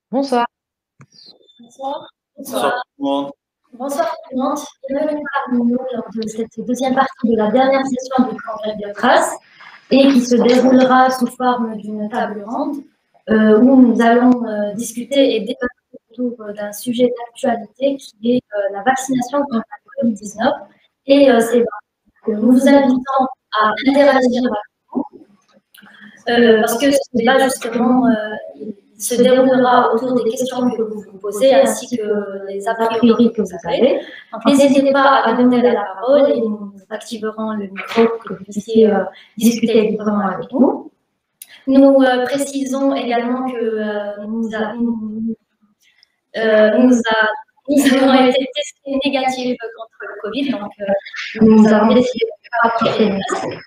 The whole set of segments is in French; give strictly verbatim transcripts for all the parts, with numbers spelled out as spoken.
Bonsoir. Bonsoir. Bonsoir tout le monde. Bonsoir tout le monde. Bienvenue parmi nous lors de cette deuxième partie de la dernière session du congrès Biotrace et qui se déroulera sous forme d'une table ronde euh, où nous allons euh, discuter et débattre autour d'un sujet d'actualité qui est euh, la vaccination contre la covid dix-neuf. Et euh, c'est que nous vous invitons à interagir avec nous euh, parce que ce débat justement euh, il se déroulera autour des questions que vous vous posez ainsi que les a priori que vous avez. Donc, n'hésitez pas à demander la parole et nous activerons le micro pour que vous puissiez euh, discuter librement avec nous. Nous euh, précisons également que euh, nous, a, nous, euh, nous, a, nous avons été testés négatifs contre le Covid, donc euh, nous avons décidé de pratiquer le masque.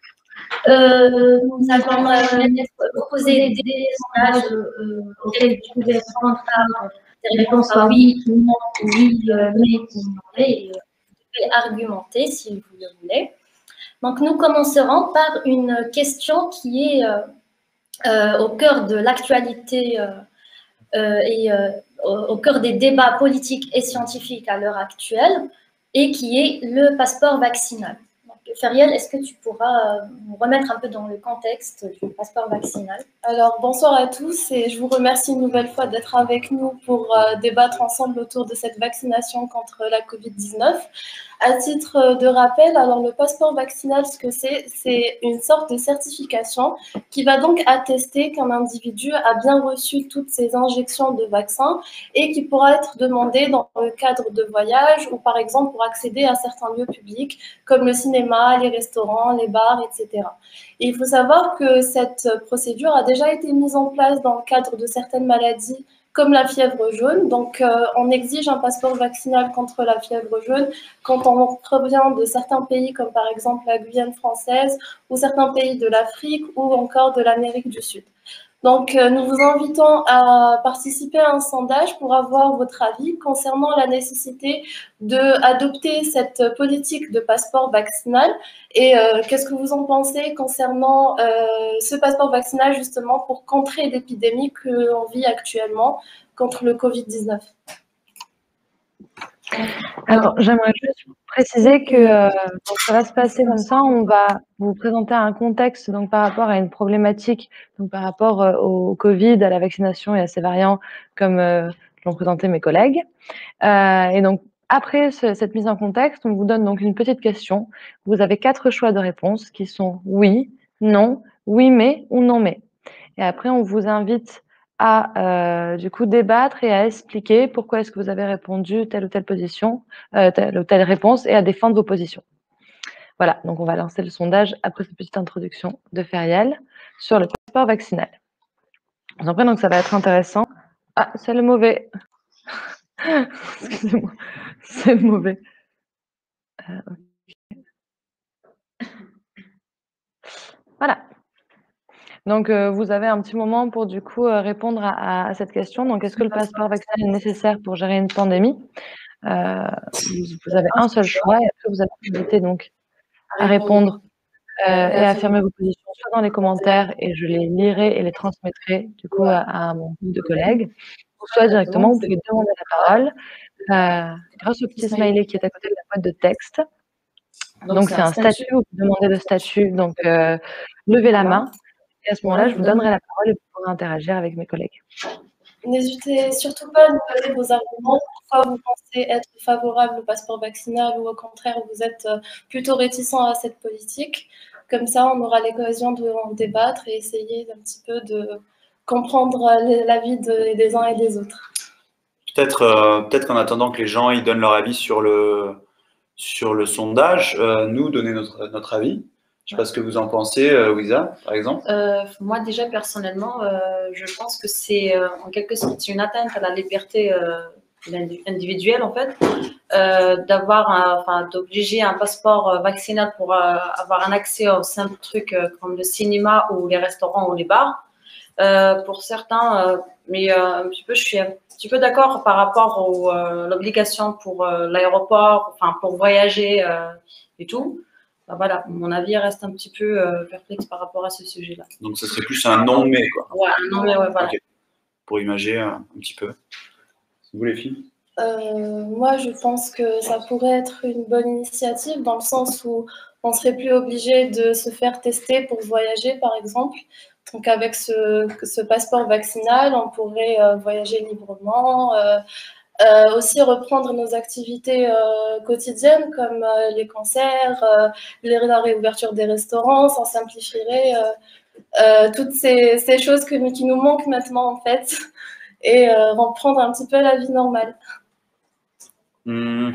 Euh, nous allons euh, proposer des sondages euh, auxquels vous pouvez répondre par des réponses à oui, non, oui, euh, mais, non, et euh, vous pouvez argumenter si vous le voulez. Donc, nous commencerons par une question qui est euh, euh, au cœur de l'actualité euh, euh, et euh, au, au cœur des débats politiques et scientifiques à l'heure actuelle et qui est le passeport vaccinal. Feriel, est-ce que tu pourras nous remettre un peu dans le contexte du passeport vaccinal? Alors, bonsoir à tous et je vous remercie une nouvelle fois d'être avec nous pour euh, débattre ensemble autour de cette vaccination contre la covid dix-neuf. À titre de rappel, alors le passeport vaccinal, ce que c'est, c'est une sorte de certification qui va donc attester qu'un individu a bien reçu toutes ces injections de vaccins et qui pourra être demandé dans le cadre de voyage ou par exemple pour accéder à certains lieux publics comme le cinéma, les restaurants, les bars, et cetera. Et il faut savoir que cette procédure a déjà été mise en place dans le cadre de certaines maladies comme la fièvre jaune. Donc, euh, on exige un passeport vaccinal contre la fièvre jaune quand on provient de certains pays comme par exemple la Guyane française ou certains pays de l'Afrique ou encore de l'Amérique du Sud. Donc, euh, nous vous invitons à participer à un sondage pour avoir votre avis concernant la nécessité d'adopter cette politique de passeport vaccinal et euh, qu'est-ce que vous en pensez concernant euh, ce passeport vaccinal justement pour contrer l'épidémie que l'on vit actuellement contre le covid dix-neuf. Alors, j'aimerais juste préciser que euh, ça va se passer comme ça. On va vous présenter un contexte donc par rapport à une problématique, donc par rapport euh, au Covid, à la vaccination et à ses variants, comme euh, l'ont présenté mes collègues. Euh, et donc, après ce, cette mise en contexte, on vous donne donc une petite question. Vous avez quatre choix de réponse qui sont oui, non, oui mais ou non mais. Et après, on vous invite à euh, du coup débattre et à expliquer pourquoi est-ce que vous avez répondu telle ou telle position, euh, telle ou telle réponse et à défendre vos positions. Voilà, donc on va lancer le sondage après cette petite introduction de Feriel sur le passeport vaccinal. Je vous en prie, donc ça va être intéressant. Ah, c'est le mauvais. Excusez-moi, c'est le mauvais. Euh, okay. Voilà. Donc, euh, vous avez un petit moment pour, du coup, euh, répondre à, à cette question. Donc, est-ce que le passeport vaccinal est nécessaire pour gérer une pandémie? euh, Vous avez un seul choix et après, vous avez invité donc à répondre euh, et à affirmer vos positions, soit dans les commentaires, et je les lirai et les transmettrai, du coup, à, à mon groupe de collègues, ou soit directement, vous pouvez demander la parole euh, grâce au petit smiley qui est à côté de la boîte de texte. Donc, c'est un statut, vous demandez le statut, donc euh, levez la main. Et à ce moment-là, je vous donnerai la parole et vous pourrez interagir avec mes collègues. N'hésitez surtout pas à nous donner vos arguments. Pourquoi vous pensez être favorable au passeport vaccinal ou au contraire, vous êtes plutôt réticent à cette politique. Comme ça, on aura l'occasion d'en débattre et essayer un petit peu de comprendre l'avis de, des uns et des autres. Peut-être euh, peut-être qu'en attendant que les gens ils donnent leur avis sur le, sur le sondage, euh, nous donner notre, notre avis. Je ne sais pas ce que vous en pensez, euh, Wiza, par exemple. Euh, moi, déjà, personnellement, euh, je pense que c'est euh, en quelque sorte une atteinte à la liberté euh, individuelle, en fait, euh, d'avoir, enfin, d'obliger un passeport vaccinal pour euh, avoir un accès aux simples trucs euh, comme le cinéma ou les restaurants ou les bars. Euh, pour certains, euh, mais euh, un petit peu, je suis un petit peu d'accord par rapport à euh, l'obligation pour euh, l'aéroport, enfin, pour voyager euh, et tout. Voilà, mon avis reste un petit peu euh, perplexe par rapport à ce sujet-là. Donc, ce serait plus un non-mais, quoi. Ouais, un non-mais, ouais, voilà. Okay. pour imager un, un petit peu. Vous les filles? Euh, moi, je pense que ça pourrait être une bonne initiative dans le sens où on serait plus obligé de se faire tester pour voyager, par exemple. Donc, avec ce, ce passeport vaccinal, on pourrait euh, voyager librement, euh, euh, aussi reprendre nos activités euh, quotidiennes comme euh, les concerts, euh, les, la réouverture des restaurants, ça simplifierait euh, euh, toutes ces, ces choses que, qui nous manquent maintenant, en fait, et euh, reprendre un petit peu la vie normale. Mmh.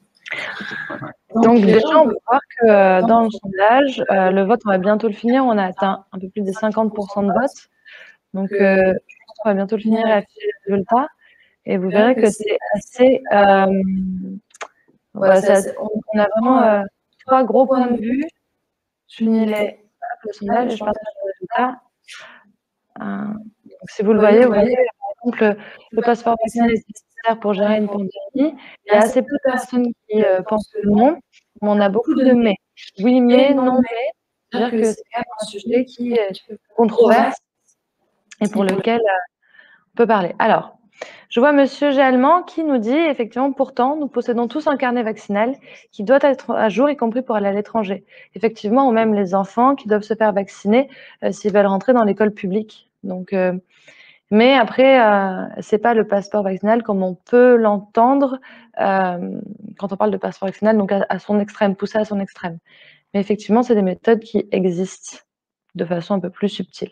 Donc déjà, on peut voir que euh, dans le sondage, euh, le vote, on va bientôt le finir. On a atteint un peu plus de cinquante pour cent de vote. Donc, euh, je pense qu'on va bientôt le finir et afficher les résultats. Et vous verrez que c'est assez... Euh, voilà, assez on, on a vraiment euh, trois gros points de vue. Je finis les, le sondage et je partage les résultats. Euh, donc, si vous le voyez, vous voyez, par exemple, le, le passeport vaccinal est nécessaire pour gérer une pandémie. Il y a assez peu de personnes qui euh, pensent que non, mais on a beaucoup de mais. Oui, mais, non, mais. C'est-à-dire que c'est quand même un sujet qui est controverse et pour lequel euh, on peut parler. Alors, je vois Monsieur Géallement qui nous dit, effectivement, pourtant, nous possédons tous un carnet vaccinal qui doit être à jour, y compris pour aller à l'étranger. Effectivement, ou même les enfants qui doivent se faire vacciner euh, s'ils veulent rentrer dans l'école publique. Donc, euh, mais après, euh, c'est pas le passeport vaccinal comme on peut l'entendre euh, quand on parle de passeport vaccinal, donc à, à son extrême, poussé à son extrême. Mais effectivement, c'est des méthodes qui existent de façon un peu plus subtile.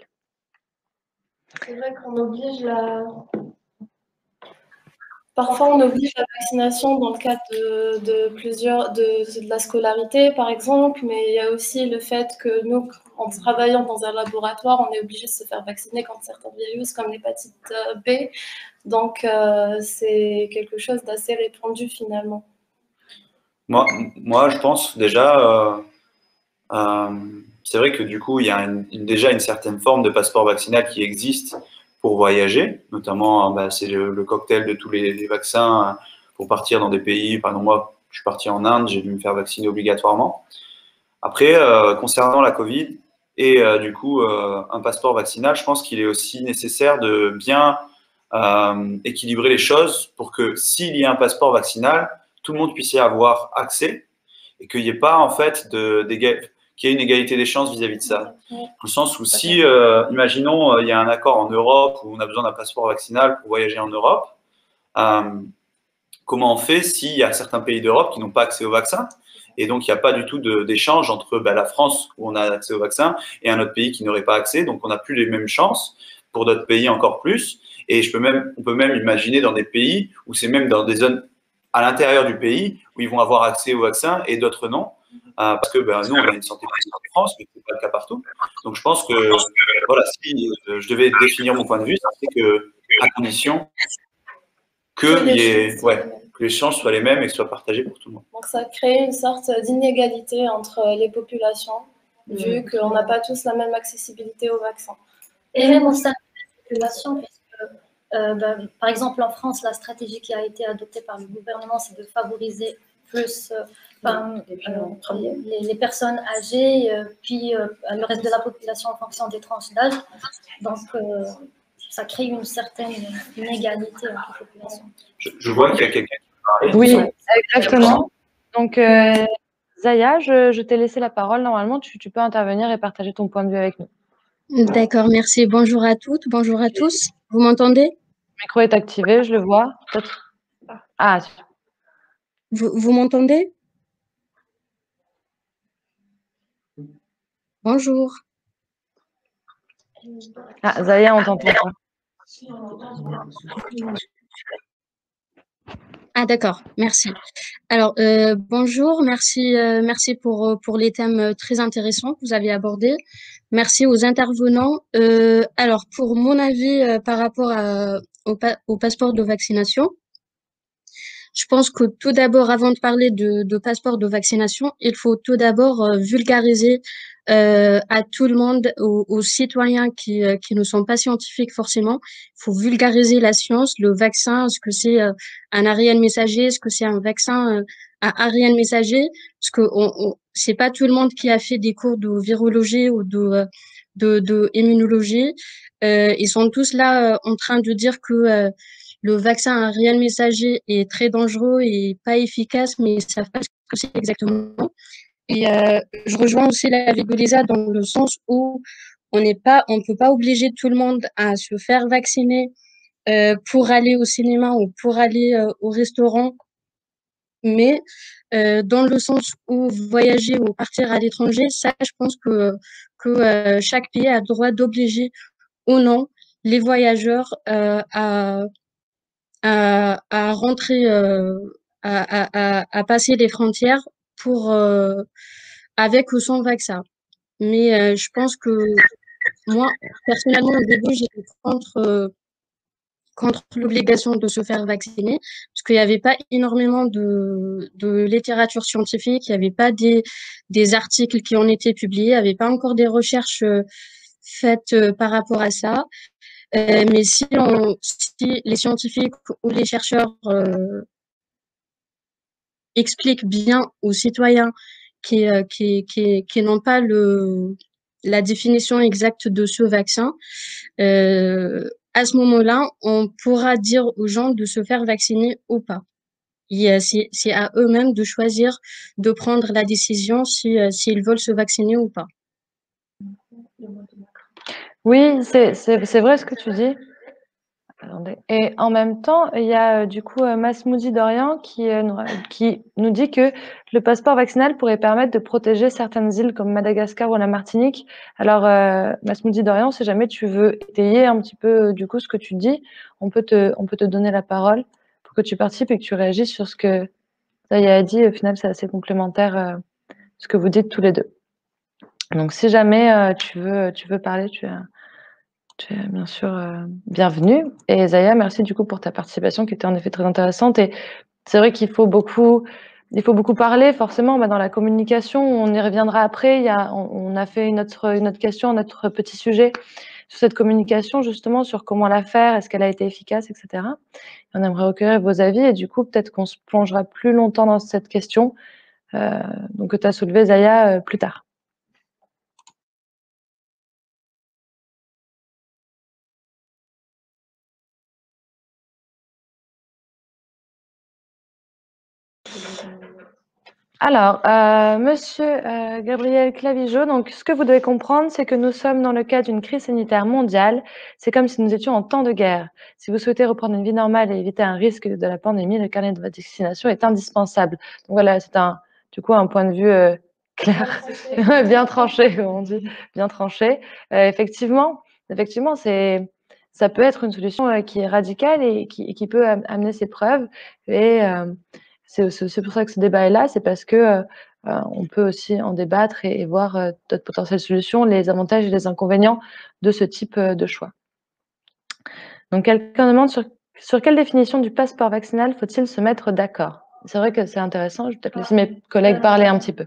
C'est vrai qu'on oblige la... Parfois, on oblige la vaccination dans le cadre de, de plusieurs, de, de la scolarité, par exemple, mais il y a aussi le fait que nous, en travaillant dans un laboratoire, on est obligé de se faire vacciner contre certains virus, comme l'hépatite B. Donc, euh, c'est quelque chose d'assez répandu, finalement. Moi, moi, je pense déjà, euh, euh, c'est vrai que du coup, il y a une, une, déjà une certaine forme de passeport vaccinal qui existe pour voyager, notamment bah, c'est le, le cocktail de tous les, les vaccins pour partir dans des pays. Par exemple, moi, je suis parti en Inde, j'ai dû me faire vacciner obligatoirement. Après, euh, concernant la Covid et euh, du coup euh, un passeport vaccinal, je pense qu'il est aussi nécessaire de bien euh, équilibrer les choses pour que s'il y a un passeport vaccinal, tout le monde puisse y avoir accès et qu'il n'y ait pas en fait de, qu'il y ait une égalité des chances vis-à-vis de ça. Dans le sens où si, euh, imaginons, il y a un accord en Europe où on a besoin d'un passeport vaccinal pour voyager en Europe, euh, comment on fait s'il y a certains pays d'Europe qui n'ont pas accès au vaccin? Et donc, il n'y a pas du tout d'échange entre bah, la France, où on a accès au vaccin, et un autre pays qui n'aurait pas accès. Donc, on n'a plus les mêmes chances, pour d'autres pays encore plus. Et je peux même, on peut même imaginer dans des pays où c'est même dans des zones à l'intérieur du pays où ils vont avoir accès au vaccin et d'autres non. Euh, parce que ben, nous, on a une santé publique en France, mais ce n'est pas le cas partout. Donc, je pense que, voilà, si euh, je devais définir mon point de vue, c'est que, à condition que, y ait, ouais, que les chances soient les mêmes et soient partagées pour tout le monde. Donc, ça crée une sorte d'inégalité entre les populations, mmh. vu qu'on n'a pas tous la même accessibilité au vaccin. Et même au sein de la population, parce que, euh, ben, par exemple, en France, la stratégie qui a été adoptée par le gouvernement, c'est de favoriser plus euh, enfin, euh, les, les personnes âgées, euh, puis euh, le reste de la population en fonction des tranches d'âge. Donc, euh, ça crée une certaine inégalité entre les populations. Je, je vois qu'il y a quelqu'un qui parle. Oui, exactement. Donc, euh, Zaya, je, je t'ai laissé la parole. Normalement, tu, tu peux intervenir et partager ton point de vue avec nous. D'accord, merci. Bonjour à toutes, bonjour à tous. Vous m'entendez? Le micro est activé, je le vois. Ah, vous, vous m'entendez? Bonjour. Ah, Zaya, on t'entend pas. Ah d'accord, merci. Alors euh, bonjour, merci, euh, merci pour pour les thèmes très intéressants que vous avez abordés. Merci aux intervenants. Euh, alors pour mon avis euh, par rapport à, au, pa au passeport de vaccination, je pense que tout d'abord, avant de parler de, de passeport de vaccination, il faut tout d'abord euh, vulgariser euh, à tout le monde, aux, aux citoyens qui, euh, qui ne sont pas scientifiques forcément. Il faut vulgariser la science, le vaccin, ce que c'est euh, un A R N messager, ce que c'est un vaccin, euh, à A R N messager, parce que on, on, c'est pas tout le monde qui a fait des cours de virologie ou de, de, de immunologie. Euh, ils sont tous là euh, en train de dire que euh, le vaccin à A R N messager est très dangereux et pas efficace, mais ils savent pas ce que c'est exactement. Et euh, je rejoins aussi la vie de Lisa dans le sens où on n'est pas, on peut pas obliger tout le monde à se faire vacciner euh, pour aller au cinéma ou pour aller euh, au restaurant, mais euh, dans le sens où voyager ou partir à l'étranger, ça, je pense que que euh, chaque pays a le droit d'obliger ou non les voyageurs euh, à, à à rentrer, euh, à, à, à, à passer les frontières pour euh, avec ou sans vaccin. Mais euh, je pense que moi, personnellement, au début, j'étais contre, euh, contre l'obligation de se faire vacciner, parce qu'il n'y avait pas énormément de, de littérature scientifique, il n'y avait pas des, des articles qui ont été publiés, il n'y avait pas encore des recherches euh, faites euh, par rapport à ça. Euh, mais si, on, si les scientifiques ou les chercheurs euh, expliquent bien aux citoyens qui, euh, qui, qui, qui n'ont pas le, la définition exacte de ce vaccin, euh, à ce moment-là, on pourra dire aux gens de se faire vacciner ou pas. C'est à eux-mêmes de choisir, de prendre la décision si, euh, s'ils veulent se vacciner ou pas. Oui, c'est vrai ce que tu dis. Attendez. Et en même temps, il y a euh, du coup euh, Masmoudi Dorian qui, euh, nous, qui nous dit que le passeport vaccinal pourrait permettre de protéger certaines îles comme Madagascar ou la Martinique. Alors, euh, Masmoudi Dorian, si jamais tu veux étayer un petit peu euh, du coup ce que tu dis, on peut te, on peut te donner la parole pour que tu participes et que tu réagisses sur ce que Zaya a dit. Au final, c'est assez complémentaire euh, ce que vous dites tous les deux. Donc, si jamais euh, tu veux, tu veux parler, tu as Tu es bien sûr euh, bienvenue. Et Zaya, merci du coup pour ta participation qui était en effet très intéressante. Et c'est vrai qu'il faut beaucoup, il faut beaucoup parler forcément bah, dans la communication. On y reviendra après. Il y a, on, on a fait une autre, une autre question, notre petit sujet sur cette communication justement sur comment la faire, est-ce qu'elle a été efficace, et cetera. Et on aimerait recueillir vos avis et du coup peut-être qu'on se plongera plus longtemps dans cette question euh, donc que tu as soulevée Zaya euh, plus tard. Alors, euh, monsieur euh, Gabriel Clavigeau, donc ce que vous devez comprendre, c'est que nous sommes dans le cadre d'une crise sanitaire mondiale. C'est comme si nous étions en temps de guerre. Si vous souhaitez reprendre une vie normale et éviter un risque de la pandémie, le carnet de vaccination est indispensable. Donc voilà, c'est un, du coup, un point de vue euh, clair, bien tranché, comme on dit, bien tranché. Euh, effectivement, effectivement, c'est, ça peut être une solution euh, qui est radicale et qui, et qui peut amener ses preuves. Et euh, c'est aussi pour ça que ce débat est là, c'est parce que euh, on peut aussi en débattre et, et voir euh, d'autres potentielles solutions, les avantages et les inconvénients de ce type euh, de choix. Donc, quelqu'un demande sur, sur quelle définition du passeport vaccinal faut-il se mettre d'accord? C'est vrai que c'est intéressant, je vais peut-être laisser mes collègues parler un petit peu.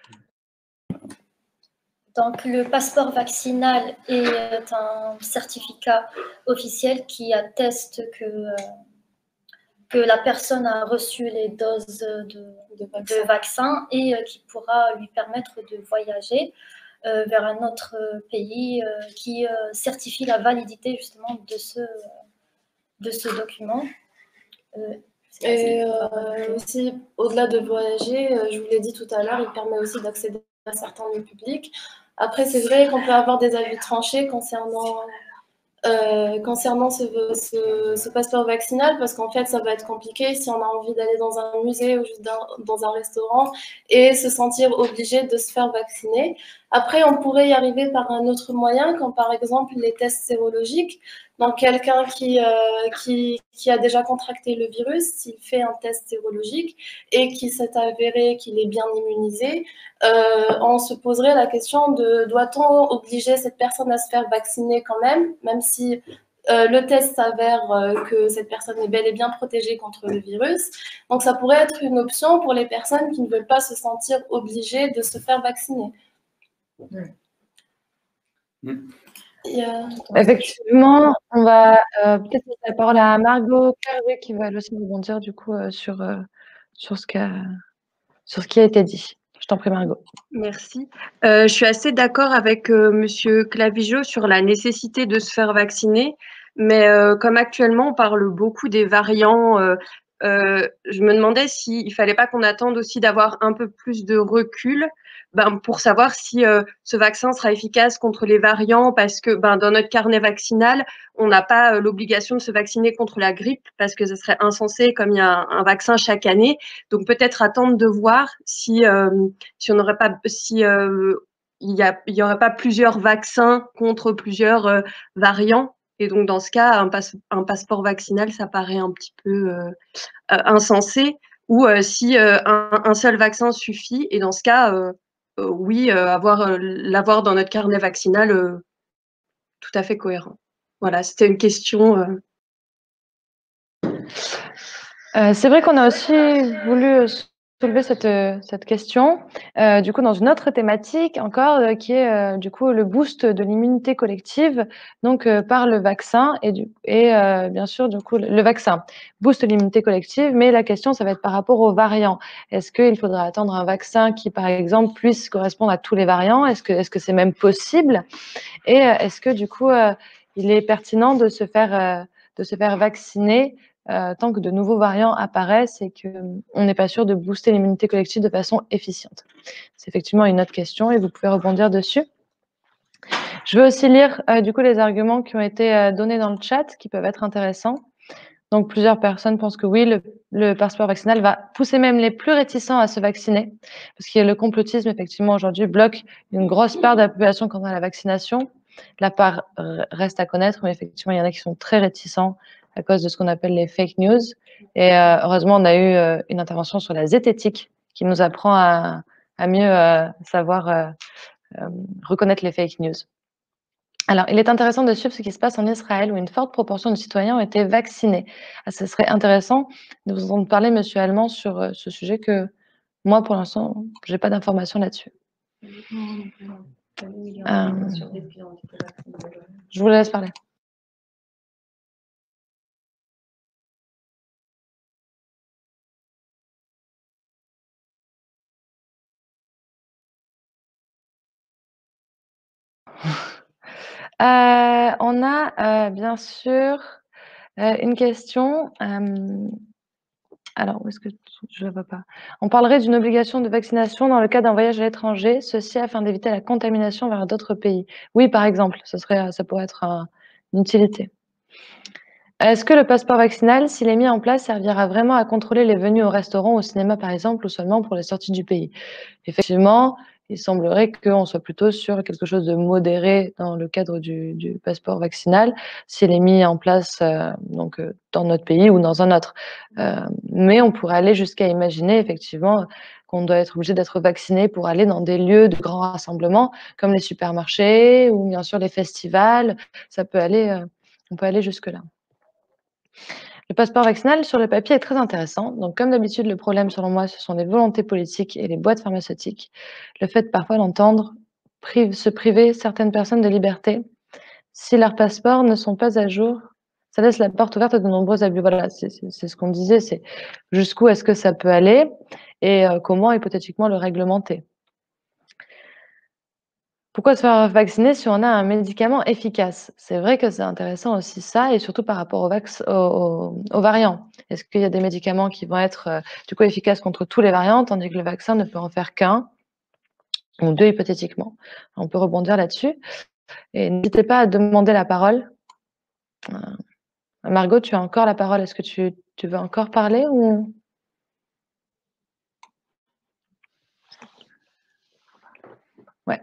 Donc, le passeport vaccinal est un certificat officiel qui atteste que euh, que la personne a reçu les doses de, de, vaccin. de vaccin et euh, qui pourra lui permettre de voyager euh, vers un autre pays euh, qui euh, certifie la validité justement de ce, de ce document. Euh, et euh, aussi, au-delà de voyager, euh, je vous l'ai dit tout à l'heure, il permet aussi d'accéder à certains lieux publics. Après, c'est vrai qu'on peut avoir des avis tranchés concernant... Euh, concernant ce, ce, ce passeport vaccinal, parce qu'en fait, ça va être compliqué si on a envie d'aller dans un musée ou juste dans, dans un restaurant et se sentir obligé de se faire vacciner. Après, on pourrait y arriver par un autre moyen, comme par exemple les tests sérologiques. Donc, quelqu'un qui, euh, qui, qui a déjà contracté le virus, s'il fait un test sérologique et qui s'est avéré qu'il est bien immunisé, euh, on se poserait la question de doit-on obliger cette personne à se faire vacciner quand même, même si euh, le test s'avère euh, que cette personne est bel et bien protégée contre le virus. Donc, ça pourrait être une option pour les personnes qui ne veulent pas se sentir obligées de se faire vacciner. Mmh. Yeah. Effectivement, on va euh, peut-être laisser la parole à Margot Carré qui va aussi rebondir du coup euh, sur, euh, sur ce qu'a sur ce qui a été dit. Je t'en prie, Margot. Merci. Euh, je suis assez d'accord avec euh, Monsieur Clavijo sur la nécessité de se faire vacciner, mais euh, comme actuellement on parle beaucoup des variants, euh, euh, je me demandais s'il fallait pas qu'on attende aussi d'avoir un peu plus de recul, ben, pour savoir si euh, ce vaccin sera efficace contre les variants, parce que ben, dans notre carnet vaccinal, on n'a pas euh, l'obligation de se vacciner contre la grippe, parce que ce serait insensé comme il y a un, un vaccin chaque année. Donc peut-être attendre de voir si euh, si on n'aurait pas, si euh, il y a, il y aurait pas plusieurs vaccins contre plusieurs euh, variants. Et donc dans ce cas, un, passe, un passeport vaccinal, ça paraît un petit peu euh, euh, insensé. Ou euh, si euh, un, un seul vaccin suffit. Et dans ce cas, euh, euh, oui, euh, avoir euh, l'avoir dans notre carnet vaccinal, euh, tout à fait cohérent. Voilà, c'était une question. Euh... Euh, c'est vrai qu'on a aussi voulu soulever cette, cette question, euh, du coup, dans une autre thématique encore, euh, qui est euh, du coup le boost de l'immunité collective, donc euh, par le vaccin et, du, et euh, bien sûr, du coup, le, le vaccin booste l'immunité collective, mais la question, ça va être par rapport aux variants. Est-ce qu'il faudra attendre un vaccin qui, par exemple, puisse correspondre à tous les variants? Est-ce que est-ce que c'est même possible? Et euh, est-ce que du coup, euh, il est pertinent de se faire euh, de se faire vacciner Euh, tant que de nouveaux variants apparaissent et qu'on n'est pas sûr de booster l'immunité collective de façon efficiente? C'est effectivement une autre question et vous pouvez rebondir dessus. Je vais aussi lire euh, du coup les arguments qui ont été euh, donnés dans le chat qui peuvent être intéressants. Donc plusieurs personnes pensent que oui, le, le passeport vaccinal va pousser même les plus réticents à se vacciner parce que le complotisme effectivement aujourd'hui bloque une grosse part de la population quant à la vaccination. La part reste à connaître, mais effectivement il y en a qui sont très réticents à cause de ce qu'on appelle les fake news. Et euh, heureusement, on a eu euh, une intervention sur la zététique qui nous apprend à, à mieux euh, savoir euh, euh, reconnaître les fake news. Alors, il est intéressant de suivre ce qui se passe en Israël, où une forte proportion de citoyens ont été vaccinés. Ah, ce serait intéressant de vous entendre parler, Monsieur Allemand, sur euh, ce sujet que moi, pour l'instant, je n'ai pas d'informations là-dessus. Euh, je vous laisse parler. Euh, on a euh, bien sûr euh, une question. Euh, alors, où est-ce que je ne la vois pas? On parlerait d'une obligation de vaccination dans le cas d'un voyage à l'étranger, ceci afin d'éviter la contamination vers d'autres pays. Oui, par exemple, ce serait, ça pourrait être un, une utilité. Est-ce que le passeport vaccinal, s'il est mis en place, servira vraiment à contrôler les venues au restaurant, au cinéma par exemple, ou seulement pour les sorties du pays? Effectivement, il semblerait qu'on soit plutôt sur quelque chose de modéré dans le cadre du, du passeport vaccinal, s'il est mis en place euh, donc, euh, dans notre pays ou dans un autre. Euh, mais on pourrait aller jusqu'à imaginer effectivement qu'on doit être obligé d'être vacciné pour aller dans des lieux de grands rassemblements, comme les supermarchés ou bien sûr les festivals. Ça peut aller, euh, on peut aller jusque-là. Le passeport vaccinal sur le papier est très intéressant. Donc, comme d'habitude, le problème, selon moi, ce sont les volontés politiques et les boîtes pharmaceutiques. Le fait parfois d'entendre prive, se priver certaines personnes de liberté si leurs passeports ne sont pas à jour. Ça laisse la porte ouverte à de nombreux abus. Voilà, c'est ce qu'on disait, c'est jusqu'où est-ce que ça peut aller et euh, comment hypothétiquement le réglementer. Pourquoi se faire vacciner si on a un médicament efficace? C'est vrai que c'est intéressant aussi ça, et surtout par rapport aux, vax aux, aux variants. Est-ce qu'il y a des médicaments qui vont être euh, du coup efficaces contre tous les variants, tandis que le vaccin ne peut en faire qu'un, ou deux hypothétiquement? On peut rebondir là-dessus. Et n'hésitez pas à demander la parole. Euh, Margot, tu as encore la parole. Est-ce que tu, tu veux encore parler ou... Ouais.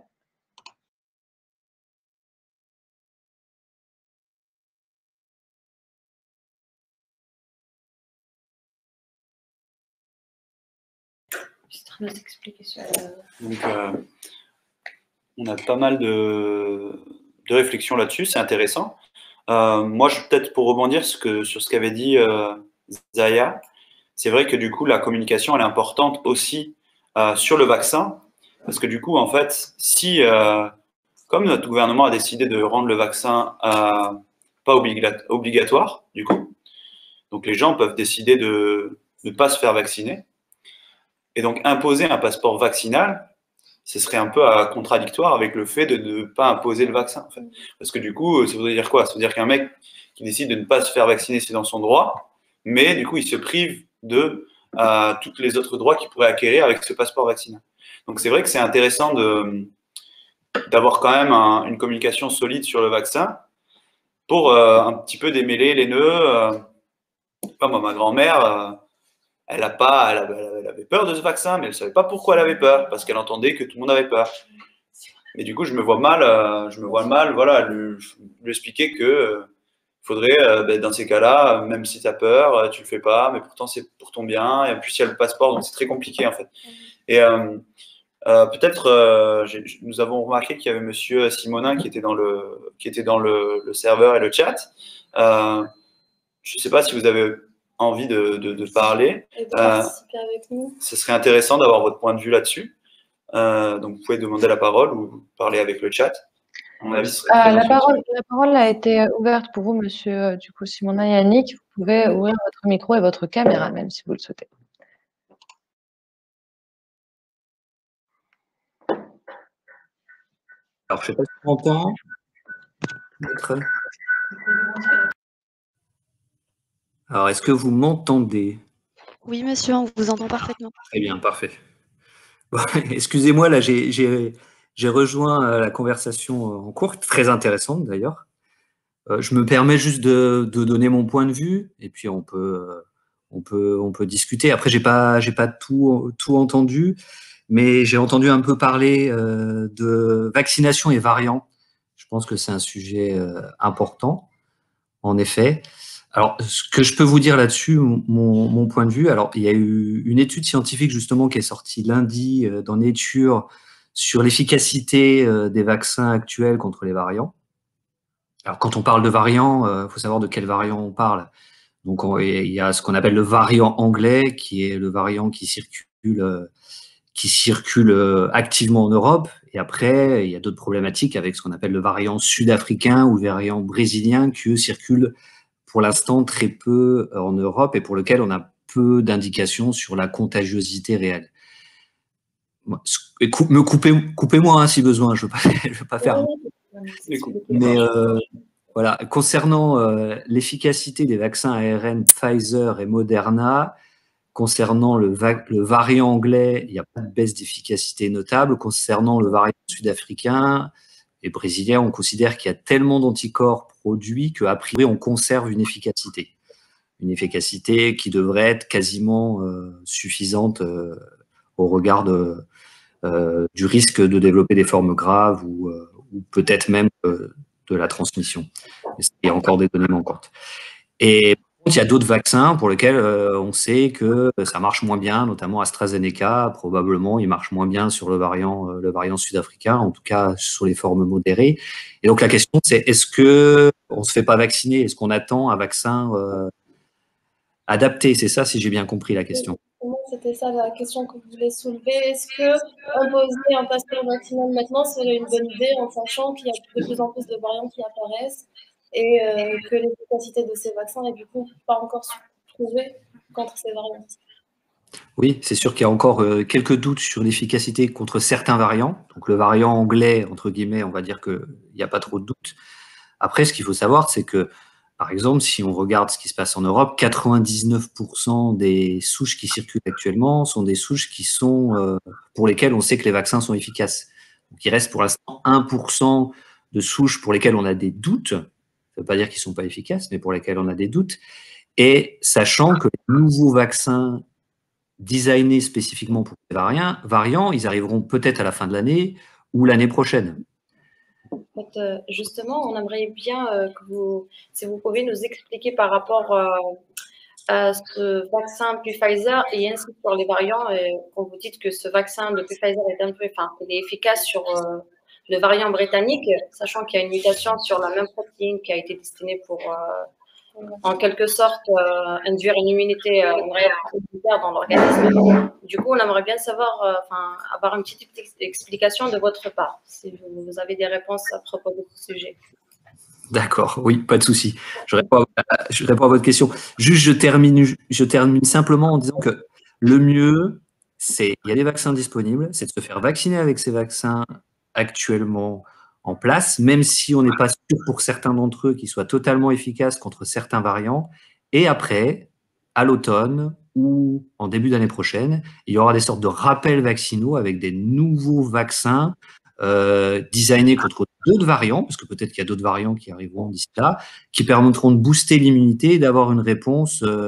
Donc, euh, on a pas mal de, de réflexions là-dessus, c'est intéressant. Euh, moi, je peut-être pour rebondir ce que, sur ce qu'avait dit euh, Zaya, c'est vrai que du coup, la communication, elle est importante aussi euh, sur le vaccin, parce que du coup, en fait, si, euh, comme notre gouvernement a décidé de rendre le vaccin euh, pas obliga- obligatoire, du coup, donc les gens peuvent décider de ne pas se faire vacciner. Et donc, imposer un passeport vaccinal, ce serait un peu à contradictoire avec le fait de ne pas imposer le vaccin. En fait. Parce que du coup, ça voudrait dire quoi? Ça veut dire qu'un mec qui décide de ne pas se faire vacciner, c'est dans son droit, mais du coup, il se prive de euh, tous les autres droits qu'il pourrait acquérir avec ce passeport vaccinal. Donc, c'est vrai que c'est intéressant de, d'avoir quand même un, une communication solide sur le vaccin pour euh, un petit peu démêler les nœuds. Euh, comme ma grand-mère, euh, elle, a pas, elle, avait, elle avait peur de ce vaccin, mais elle ne savait pas pourquoi elle avait peur, parce qu'elle entendait que tout le monde avait peur. Et du coup, je me vois mal, euh, je me vois mal, voilà, lui, lui expliquer que euh, faudrait, euh, ben, dans ces cas-là, même si tu as peur, euh, tu le fais pas, mais pourtant c'est pour ton bien. Et en plus, il y a le passeport, donc c'est très compliqué en fait. Et euh, euh, peut-être, euh, nous avons remarqué qu'il y avait Monsieur Simonin qui était dans le, qui était dans le, le serveur et le chat. Euh, je ne sais pas si vous avez envie de, de, de parler. Et de participer euh, avec nous. Ce serait intéressant d'avoir votre point de vue là-dessus. Euh, donc, vous pouvez demander la parole ou parler avec le chat. À mon avis, ce serait euh, la, parole, la parole a été ouverte pour vous, monsieur euh, du coup, Simonin Yannick. Vous pouvez ouvrir votre micro et votre caméra, même si vous le souhaitez. Alors, je ne sais pas si on m'entend. Alors, est-ce que vous m'entendez? Oui, monsieur, on vous entend parfaitement. Très bien, parfait. Bon, excusez-moi, là, j'ai rejoint la conversation en cours, très intéressante d'ailleurs. Euh, je me permets juste de, de donner mon point de vue, et puis on peut, on peut, on peut discuter. Après, j'ai pas, j'ai pas tout, tout entendu, mais j'ai entendu un peu parler euh, de vaccination et variants. Je pense que c'est un sujet euh, important, en effet. Alors, ce que je peux vous dire là-dessus, mon, mon point de vue, alors il y a eu une étude scientifique justement qui est sortie lundi euh, dans Nature sur l'efficacité euh, des vaccins actuels contre les variants. Alors, quand on parle de variants, il euh, faut savoir de quel variant on parle. Donc, on, il y a ce qu'on appelle le variant anglais, qui est le variant qui circule, euh, qui circule euh, activement en Europe. Et après, il y a d'autres problématiques avec ce qu'on appelle le variant sud-africain ou le variant brésilien qui, eux, circulent pour l'instant très peu en Europe et pour lequel on a peu d'indications sur la contagiosité réelle. Me coupez, coupez-moi hein, si besoin, je ne veux pas, je veux pas faire... Mais euh, voilà, concernant euh, l'efficacité des vaccins A R N Pfizer et Moderna, concernant le, va le variant anglais, il n'y a pas de baisse d'efficacité notable. Concernant le variant sud-africain et brésilien, on considère qu'il y a tellement d'anticorps produits qu'a priori, on conserve une efficacité. Une efficacité qui devrait être quasiment euh, suffisante euh, au regard de, euh, du risque de développer des formes graves ou, euh, ou peut-être même euh, de la transmission. Il y a encore des données manquantes. Et il y a d'autres vaccins pour lesquels euh, on sait que ça marche moins bien, notamment AstraZeneca, probablement il marche moins bien sur le variant, euh, le variant sud-africain, en tout cas sur les formes modérées. Et donc la question c'est, est-ce qu'on ne se fait pas vacciner? Est-ce qu'on attend un vaccin euh, adapté? C'est ça si j'ai bien compris la question. C'était ça la question que vous voulez soulever. Est-ce que imposer un passeport vaccinal maintenant serait une bonne idée en sachant qu'il y a de plus en plus de variants qui apparaissent et euh, que l'efficacité de ces vaccins n'est du coup pas encore prouvée contre ces variants? Oui, c'est sûr qu'il y a encore euh, quelques doutes sur l'efficacité contre certains variants. Donc le variant anglais, entre guillemets, on va dire qu'il n'y a pas trop de doutes. Après, ce qu'il faut savoir, c'est que, par exemple, si on regarde ce qui se passe en Europe, quatre-vingt-dix-neuf pour cent des souches qui circulent actuellement sont des souches qui sont, euh, pour lesquelles on sait que les vaccins sont efficaces. Donc il reste pour l'instant un pour cent de souches pour lesquelles on a des doutes. Ça ne veut pas dire qu'ils ne sont pas efficaces, mais pour lesquels on a des doutes. Et sachant que les nouveaux vaccins designés spécifiquement pour les variants, variants ils arriveront peut-être à la fin de l'année ou l'année prochaine. En fait, euh, justement, on aimerait bien euh, que vous, si vous pouvez nous expliquer par rapport euh, à ce vaccin Pfizer et ainsi sur les variants, et quand vous dites que ce vaccin de Pfizer est un peu, enfin, il est efficace sur euh, le variant britannique, sachant qu'il y a une mutation sur la même protéine qui a été destinée pour, euh, en quelque sorte, euh, induire une immunité, euh, une réaction immunitaire dans l'organisme. Du coup, on aimerait bien savoir, euh, enfin, avoir une petite explication de votre part, si vous, vous avez des réponses à propos de ce sujet. D'accord, oui, pas de souci. Je réponds, à, je réponds à votre question. Juste, je termine, je termine simplement en disant que le mieux, c'est il y a des vaccins disponibles, c'est de se faire vacciner avec ces vaccins actuellement en place, même si on n'est pas sûr pour certains d'entre eux qu'ils soient totalement efficaces contre certains variants. Et après, à l'automne ou en début d'année prochaine, il y aura des sortes de rappels vaccinaux avec des nouveaux vaccins euh, designés contre d'autres variants, parce que peut-être qu'il y a d'autres variants qui arriveront d'ici là, qui permettront de booster l'immunité et d'avoir une réponse euh,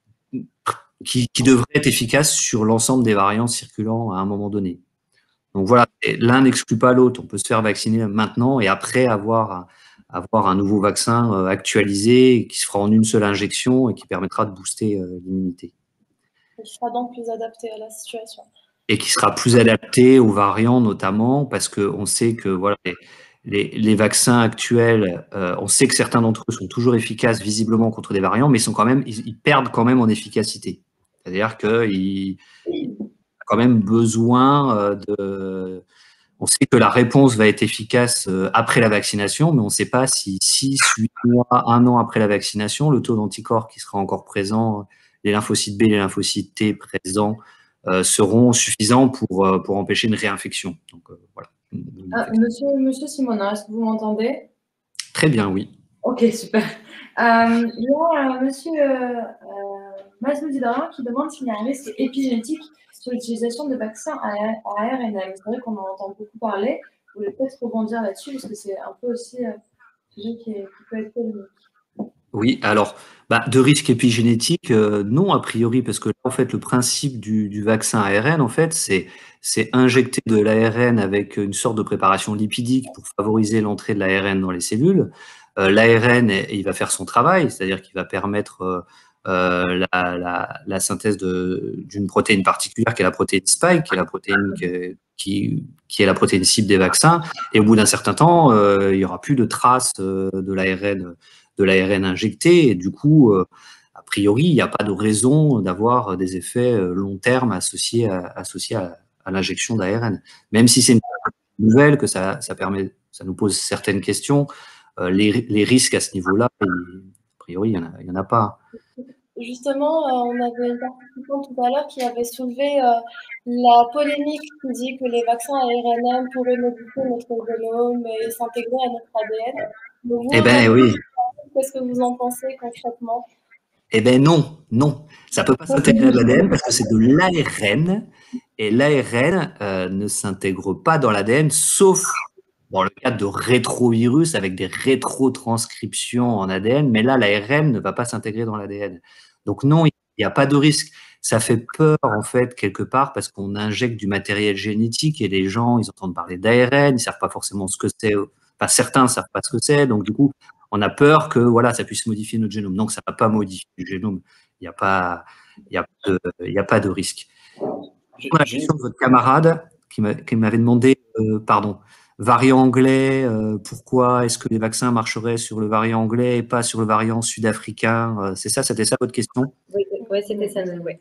qui, qui devrait être efficace sur l'ensemble des variants circulant à un moment donné. Donc voilà, l'un n'exclut pas l'autre. On peut se faire vacciner maintenant et après avoir, avoir un nouveau vaccin actualisé qui se fera en une seule injection et qui permettra de booster l'immunité. Il sera donc plus adapté à la situation. Et qui sera plus adapté aux variants notamment parce qu'on sait que voilà, les, les, les vaccins actuels, euh, on sait que certains d'entre eux sont toujours efficaces visiblement contre des variants, mais ils, sont quand même, ils, ils perdent quand même en efficacité. C'est-à-dire qu'ils ont quand même besoin de... On sait que la réponse va être efficace après la vaccination, mais on ne sait pas si six, huit mois, un an après la vaccination, le taux d'anticorps qui sera encore présent, les lymphocytes B et les lymphocytes T présents, euh, seront suffisants pour, euh, pour empêcher une réinfection. Donc, euh, voilà. Ah, monsieur, monsieur Simonin, est-ce que vous m'entendez? Très bien, oui. Ok, super. Euh, il y a euh, monsieur euh, euh, Masmoudi-Dorian qui demande s'il y a un risque épigénétique sur l'utilisation de vaccins à A R N M. C'est vrai qu'on en entend beaucoup parler. Vous voulez peut-être rebondir là-dessus parce que c'est un peu aussi euh, un sujet qui, est, qui peut être polémique. Oui, alors, bah, de risque épigénétique, euh, non, a priori, parce que en fait, le principe du, du vaccin A R N, en fait, c'est c'est injecter de l'A R N avec une sorte de préparation lipidique pour favoriser l'entrée de l'A R N dans les cellules. Euh, L'A R N, il va faire son travail, c'est-à-dire qu'il va permettre euh, euh, la, la, la synthèse d'une protéine particulière qui est la protéine spike, qui est la protéine que, qui, qui est la protéine cible des vaccins. Et au bout d'un certain temps, euh, il n'y aura plus de traces euh, de l'A R N de l'A R N injecté, et du coup, euh, a priori, il n'y a pas de raison d'avoir des effets long terme associés à, associés à, à l'injection d'A R N. Même si c'est une nouvelle, que ça, ça, permet, ça nous pose certaines questions, euh, les, les risques à ce niveau-là, a priori, il n'y en, en a pas. Justement, euh, on avait une participante tout à l'heure qui avait soulevé euh, la polémique qui dit que les vaccins A R N M pourraient modifier notre génome et s'intégrer à notre A D N. Donc, vous, eh bien, oui. Qu'est-ce que vous en pensez concrètement? Eh bien non, non. Ça ne peut pas s'intégrer à l'A D N parce que c'est de l'A R N et l'A R N euh, ne s'intègre pas dans l'A D N sauf dans le cadre de rétrovirus avec des rétrotranscriptions en A D N, mais là, l'A R N ne va pas s'intégrer dans l'A D N. Donc non, il n'y a pas de risque. Ça fait peur, en fait, quelque part, parce qu'on injecte du matériel génétique et les gens, ils entendent parler d'A R N, ils ne savent pas forcément ce que c'est. Enfin, certains ne savent pas ce que c'est, donc du coup, on a peur que voilà, ça puisse modifier notre génome. Donc, ça ne va pas modifier le génome. Il n'y a, pas, il y a, de, il y a pas de risque. Pour la question de votre camarade qui m'avait demandé, euh, pardon, variant anglais, euh, pourquoi est-ce que les vaccins marcheraient sur le variant anglais et pas sur le variant sud-africain? euh, C'est ça, c'était ça votre question? Oui, oui c'était ça, oui.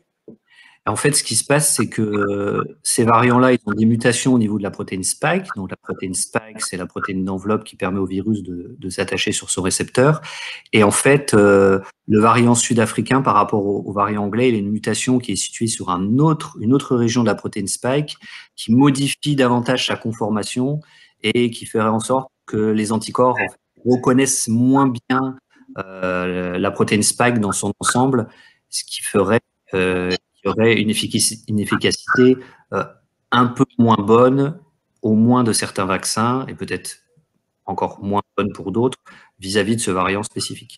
En fait, ce qui se passe, c'est que euh, ces variants-là, ils ont des mutations au niveau de la protéine spike. Donc, la protéine spike, c'est la protéine d'enveloppe qui permet au virus de, de s'attacher sur son récepteur. Et en fait, euh, le variant sud-africain, par rapport au, au variant anglais, il a une mutation qui est située sur un autre, une autre région de la protéine spike qui modifie davantage sa conformation et qui ferait en sorte que les anticorps en fait, reconnaissent moins bien euh, la protéine spike dans son ensemble, ce qui ferait euh, qu'il y aurait une efficacité, une efficacité euh, un peu moins bonne, au moins de certains vaccins, et peut-être encore moins bonne pour d'autres, vis-à-vis de ce variant spécifique.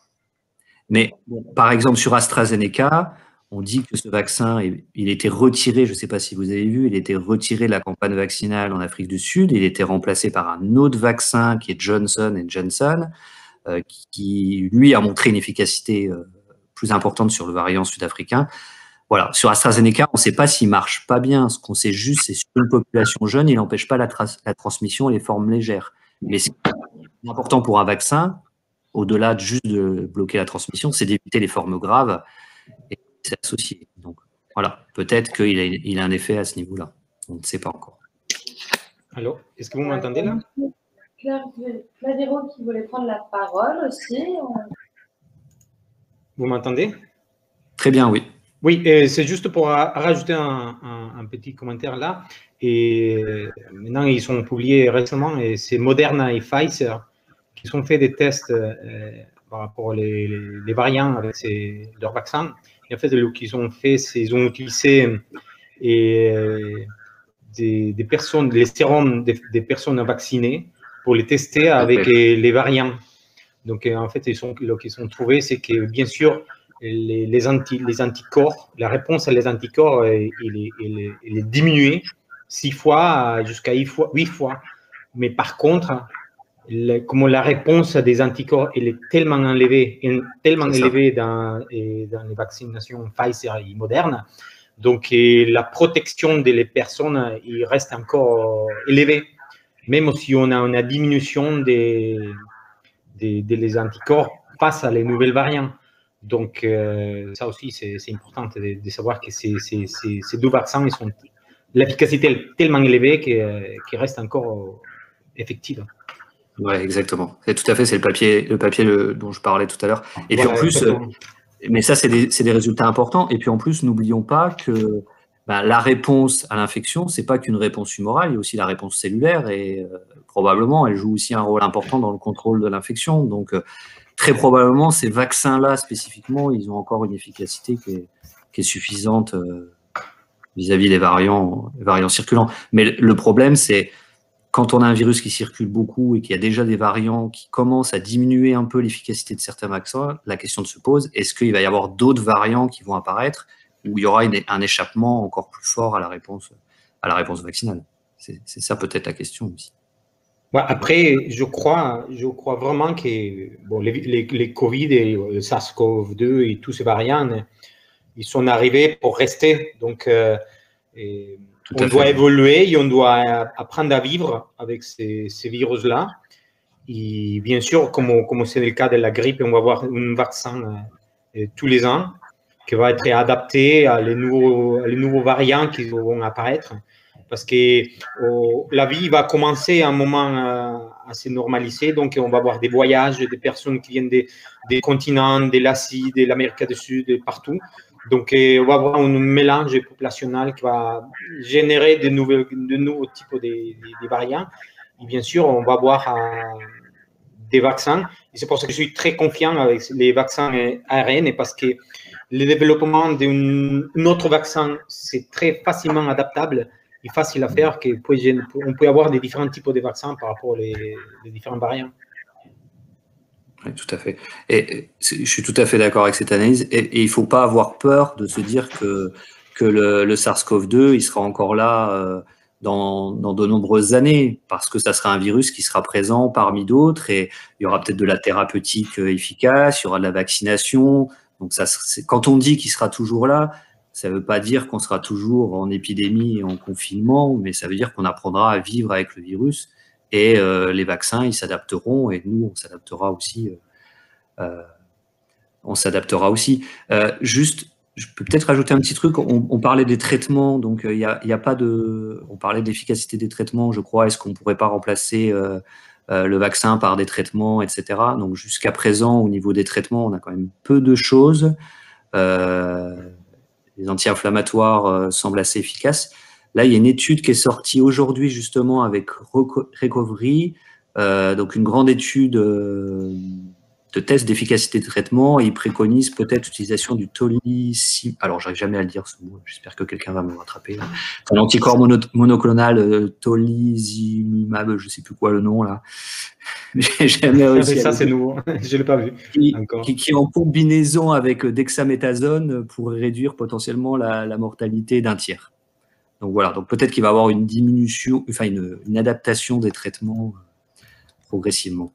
Mais bon, par exemple, sur AstraZeneca, on dit que ce vaccin, il était retiré, je ne sais pas si vous avez vu, il était retiré de la campagne vaccinale en Afrique du Sud, il était remplacé par un autre vaccin qui est Johnson and Johnson, euh, qui, lui, a montré une efficacité euh, plus importante sur le variant sud-africain. Voilà, sur AstraZeneca, on ne sait pas s'il marche pas bien. Ce qu'on sait juste, c'est sur une population jeune, il n'empêche pas la, la transmission et les formes légères. Mais ce qui est important pour un vaccin, au-delà de juste de bloquer la transmission, c'est d'éviter les formes graves et c'est associé. Donc voilà, peut-être qu'il a, il a un effet à ce niveau-là. On ne sait pas encore. Allô, est-ce que vous m'entendez là? Claire Claviro qui voulait prendre la parole aussi. Vous m'entendez? Très bien, oui. Oui, c'est juste pour rajouter un, un, un petit commentaire là. Et maintenant, ils sont publiés récemment, et c'est Moderna et Pfizer qui ont fait des tests euh, par rapport aux les, les, les variants avec ces, leurs vaccins. Et en fait, ce qu'ils ont fait, c'est qu'ils ont utilisé et, des, des personnes, les sérums des, des personnes vaccinées pour les tester avec okay. les, les variants. Donc, en fait, ils sont, ce qu'ils ont trouvé, c'est que, bien sûr, les, les, anti, les anticorps, la réponse à les anticorps, il est, il est, il est diminuée six fois jusqu'à huit fois, huit fois. Mais par contre, le, comme la réponse à des anticorps elle est tellement élevée, tellement élevée dans, dans les vaccinations Pfizer et Moderna, donc la protection des personnes il reste encore élevée, même si on a une diminution des, des, des anticorps face à les nouvelles variantes. Donc, euh, ça aussi, c'est important de, de savoir que ces, ces, ces, ces deux vaccins, ils sont l'efficacité est tellement élevée qu'ils restent encore effectifs. Oui, exactement. Et tout à fait, c'est le papier, le papier le, dont je parlais tout à l'heure. Et voilà, puis en plus, euh, mais ça, c'est des, des résultats importants. Et puis en plus, n'oublions pas que ben, la réponse à l'infection, c'est pas qu'une réponse humorale, il y a aussi la réponse cellulaire et euh, probablement, elle joue aussi un rôle important dans le contrôle de l'infection. Donc, euh, très probablement, ces vaccins-là, spécifiquement, ils ont encore une efficacité qui est, qui est suffisante euh, vis-à-vis des variants, les variants circulants. Mais le problème, c'est quand on a un virus qui circule beaucoup et qu'il y a déjà des variants qui commencent à diminuer un peu l'efficacité de certains vaccins, la question se pose, est-ce qu'il va y avoir d'autres variants qui vont apparaître où il y aura une, un échappement encore plus fort à la réponse, à la réponse vaccinale? C'est ça peut-être la question aussi. Ouais, après, je crois, je crois vraiment que bon, les, les, les Covid et le SARS CoV deux et tous ces variants, ils sont arrivés pour rester. Donc, euh, et, on doit fait. évoluer et on doit apprendre à vivre avec ces, ces virus-là. Et bien sûr, comme, comme c'est le cas de la grippe, on va avoir un vaccin euh, tous les ans qui va être adapté à les nouveaux, à les nouveaux variants qui vont apparaître. Parce que oh, la vie va commencer à un moment euh, assez normalisé. Donc, on va avoir des voyages, des personnes qui viennent des, des continents, de l'Asie, de l'Amérique du Sud, et partout. Donc, on va avoir un mélange populationnel qui va générer de, nouvelles, de nouveaux types de, de, de variants. Et bien sûr, on va avoir euh, des vaccins. Et c'est pour ça que je suis très confiant avec les vaccins A R N, parce que le développement d'un autre vaccin, c'est très facilement adaptable et facile à faire. On peut avoir des différents types de vaccins par rapport aux les, les différents variants. Oui, tout à fait. Et je suis tout à fait d'accord avec cette analyse. Et, et il ne faut pas avoir peur de se dire que, que le, le SARS CoV deux, il sera encore là euh, dans, dans de nombreuses années, parce que ça sera un virus qui sera présent parmi d'autres, et il y aura peut-être de la thérapeutique efficace, il y aura de la vaccination. Donc, ça, quand on dit qu'il sera toujours là, ça ne veut pas dire qu'on sera toujours en épidémie et en confinement, mais ça veut dire qu'on apprendra à vivre avec le virus. Et euh, les vaccins, ils s'adapteront, et nous, on s'adaptera aussi. Euh, on s'adaptera aussi. Euh, juste, je peux peut-être rajouter un petit truc. On, on parlait des traitements, donc il euh, n'y a, a pas de. On parlait de l'efficacité des traitements, je crois. Est-ce qu'on ne pourrait pas remplacer euh, euh, le vaccin par des traitements, et cetera. Donc jusqu'à présent, au niveau des traitements, on a quand même peu de choses. Euh, les anti-inflammatoires euh, semblent assez efficaces. Là, il y a une étude qui est sortie aujourd'hui justement avec Recovery, euh, donc une grande étude euh, de test d'efficacité de traitement, et ils préconisent peut-être l'utilisation du tolicimab. Alors, j'arrive jamais à le dire ce mot, j'espère que quelqu'un va me rattraper. C'est un anticorps mono monoclonal euh, tolicimab, je ne sais plus quoi le nom là. J'ai jamais réussi. Ça, c'est nouveau, je ne l'ai pas vu. Qui, qui, qui est en combinaison avec dexaméthasone pour réduire potentiellement la, la mortalité d'un tiers. Donc voilà, donc peut-être qu'il va y avoir une diminution, enfin une, une adaptation des traitements euh, progressivement.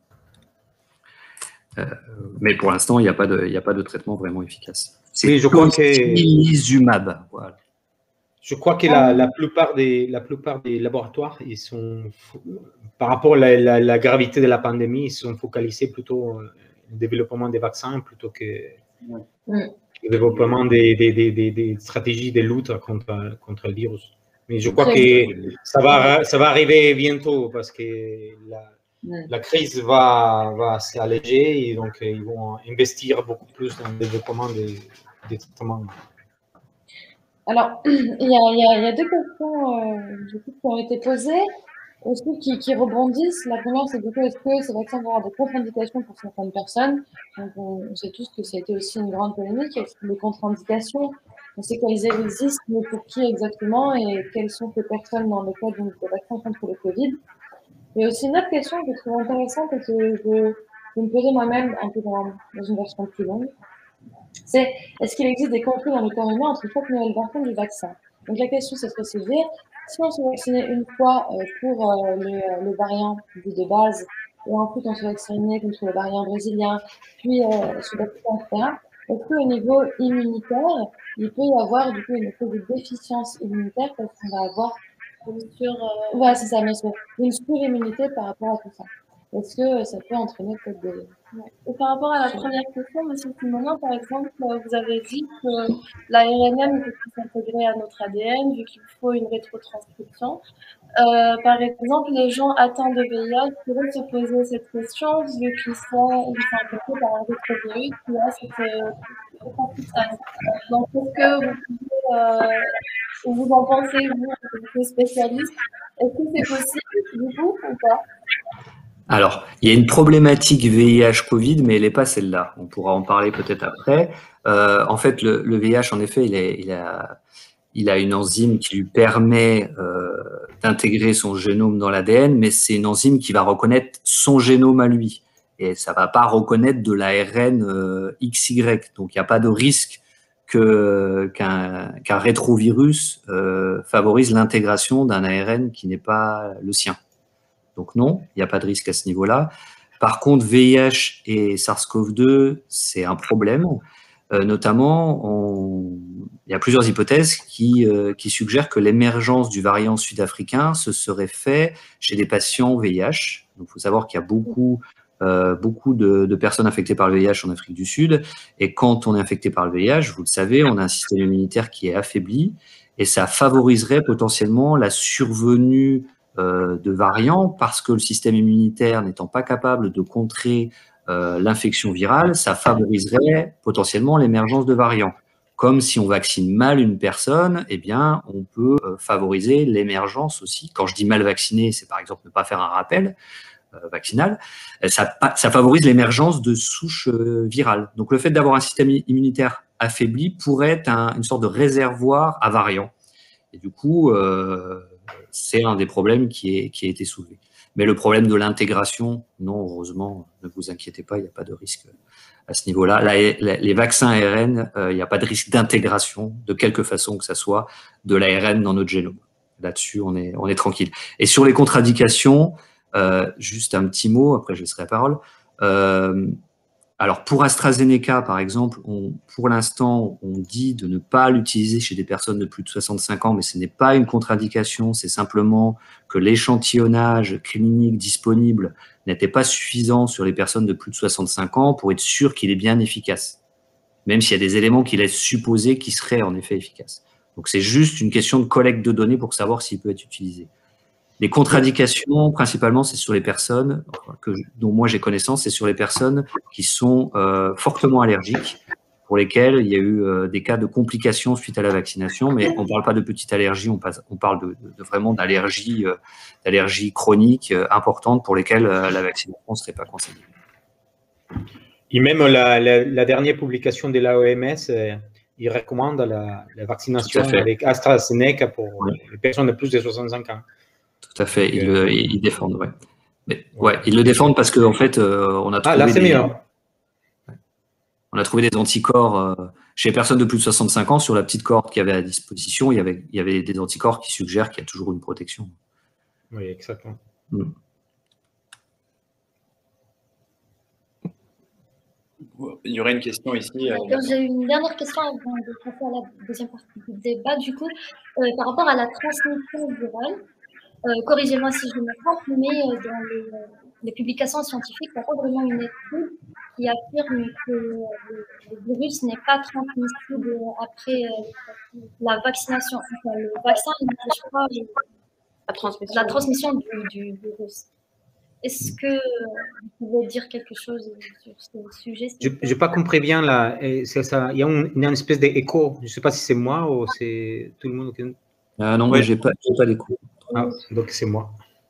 Euh, mais pour l'instant, il n'y a pas de, il n'y a pas de traitement vraiment efficace. C'est oui, je crois que tolicimab. Voilà. Je crois que la, la plupart des, la plupart des laboratoires, ils sont, par rapport à la, la, la gravité de la pandémie, ils sont focalisés plutôt sur le développement des vaccins plutôt que ouais. le développement des, des, des, des, des stratégies de lutte contre, contre le virus. Mais je crois que ça va, ça va arriver bientôt parce que la, ouais. la crise va, va s'alléger et donc ils vont investir beaucoup plus dans le développement des, des traitements. Alors, il y a, il y a, il y a deux questions euh, du coup, qui ont été posées, aussi qui, qui rebondissent. La première, c'est du coup, est-ce que ces vaccins vont avoir des contre-indications pour certaines personnes? Donc, on, on sait tous que ça a été aussi une grande polémique. Est-ce que les contre-indications, on sait qu'elles existent, mais pour qui exactement et quelles sont ces personnes dans le cadre des vaccins contre le Covid? Il y a aussi une autre question que je trouve intéressante et que je, je me posais moi-même un peu dans, dans une version plus longue. C'est est-ce qu'il existe des conflits dans le corps humain entre chaque nouvelle version du vaccin? Donc la question, c'est de se dire, si on se vaccinait une fois euh, pour euh, le, le variant dit de base, et ensuite on se vaccinait contre le variant brésilien, puis euh, sud-africain, et cetera, est-ce qu'au niveau immunitaire, il peut y avoir du coup une espèce de déficience immunitaire parce qu'on va avoir sur, euh... ouais, c'est ça, monsieur, une surimmunité par rapport à tout ça? Est-ce que ça peut entraîner peut-être des... Ouais. Et par rapport à la première question, M. Simonin, par exemple, vous avez dit que l'A R N M peut s'intégrer à notre A D N vu qu'il faut une rétrotranscription. Euh, par exemple, les gens atteints de V I H pourraient se poser cette question vu qu'ils sont, ils sont infectés par un rétrovirus qui a cette rétrotranscription. Donc, est-ce que vous pouvez, euh, vous en pensez, vous, en tant que spécialiste, est-ce que c'est possible du coup ou pas? Alors, il y a une problématique V I H Covid, mais elle n'est pas celle-là. On pourra en parler peut-être après. Euh, en fait, le, le V I H, en effet, il, est, il, a, il a une enzyme qui lui permet euh, d'intégrer son génome dans l'A D N, mais c'est une enzyme qui va reconnaître son génome à lui. Et ça ne va pas reconnaître de l'A R N euh, X Y. Donc, il n'y a pas de risque que, qu'un, qu'un rétrovirus euh, favorise l'intégration d'un A R N qui n'est pas le sien. Donc non, il n'y a pas de risque à ce niveau-là. Par contre, V I H et SARS-CoV deux, c'est un problème. Euh, notamment, on... il y a plusieurs hypothèses qui, euh, qui suggèrent que l'émergence du variant sud-africain se serait fait chez des patients V I H. Donc, il faut savoir qu'il y a beaucoup, euh, beaucoup de, de personnes infectées par le V I H en Afrique du Sud. Et quand on est infecté par le V I H, vous le savez, on a un système immunitaire qui est affaibli et ça favoriserait potentiellement la survenue Euh, de variants parce que le système immunitaire n'étant pas capable de contrer euh, l'infection virale, ça favoriserait potentiellement l'émergence de variants. Comme si on vaccine mal une personne, eh bien, on peut euh, favoriser l'émergence aussi. Quand je dis mal vacciné, c'est par exemple ne pas faire un rappel euh, vaccinal. Ça, ça favorise l'émergence de souches euh, virales. Donc, le fait d'avoir un système immunitaire affaibli pourrait être un, une sorte de réservoir à variants. Et du coup, euh, c'est un des problèmes qui, est, qui a été soulevé. Mais le problème de l'intégration, non, heureusement, ne vous inquiétez pas, il n'y a pas de risque à ce niveau-là. Là, les vaccins A R N, euh, il n'y a pas de risque d'intégration, de quelque façon que ça soit, de l'A R N dans notre génome. Là-dessus, on est, on est tranquille. Et sur les contre-indications, euh, juste un petit mot, après je laisserai la parole. Euh, Alors, pour AstraZeneca, par exemple, on, pour l'instant, on dit de ne pas l'utiliser chez des personnes de plus de soixante-cinq ans, mais ce n'est pas une contre-indication, c'est simplement que l'échantillonnage clinique disponible n'était pas suffisant sur les personnes de plus de soixante-cinq ans pour être sûr qu'il est bien efficace, même s'il y a des éléments qui laissent supposer qu'il serait en effet efficace. Donc, c'est juste une question de collecte de données pour savoir s'il peut être utilisé. Les contre-indications, principalement, c'est sur les personnes que, dont moi j'ai connaissance, c'est sur les personnes qui sont euh, fortement allergiques, pour lesquelles il y a eu euh, des cas de complications suite à la vaccination, mais on ne parle pas de petite allergie, on, passe, on parle de, de, de vraiment d'allergies euh, d'allergie chroniques euh, importantes pour lesquelles euh, la vaccination ne serait pas conseillée. Et même la, la, la dernière publication de l'O M S, euh, il recommande la, la vaccination avec AstraZeneca pour ouais. les personnes de plus de soixante-cinq ans. Tout à fait, ils, le, ils défendent, ouais. Mais, ouais, ils le défendent parce qu'en en fait, euh, on a trouvé. Ah, là, c'est des, meilleur. On a trouvé des anticorps euh, chez les personnes de plus de soixante-cinq ans, sur la petite cohorte qu'il y avait à disposition, il y avait, il y avait des anticorps qui suggèrent qu'il y a toujours une protection. Oui, exactement. Mm. Il y aurait une question ici. Euh... J'ai une dernière question avant de passer à la deuxième partie du débat. Du coup, euh, par rapport à la transmission virale, Euh, corrigez-moi si je me trompe, mais euh, dans les, euh, les publications scientifiques, il n'y a pas vraiment une étude qui affirme que euh, le, le virus n'est pas transmissible après euh, la vaccination. Enfin, le vaccin n'empêche pas le, la transmission, la transmission du, du virus. Est-ce que vous pouvez dire quelque chose sur ce sujet? Je n'ai pas compris bien là. C'est ça. Il y a une, une espèce d'écho. Je ne sais pas si c'est moi ou c'est tout le monde. Qui... Ah non, ouais. mais je n'ai pas, pas d'écho. Ah, donc c'est moi.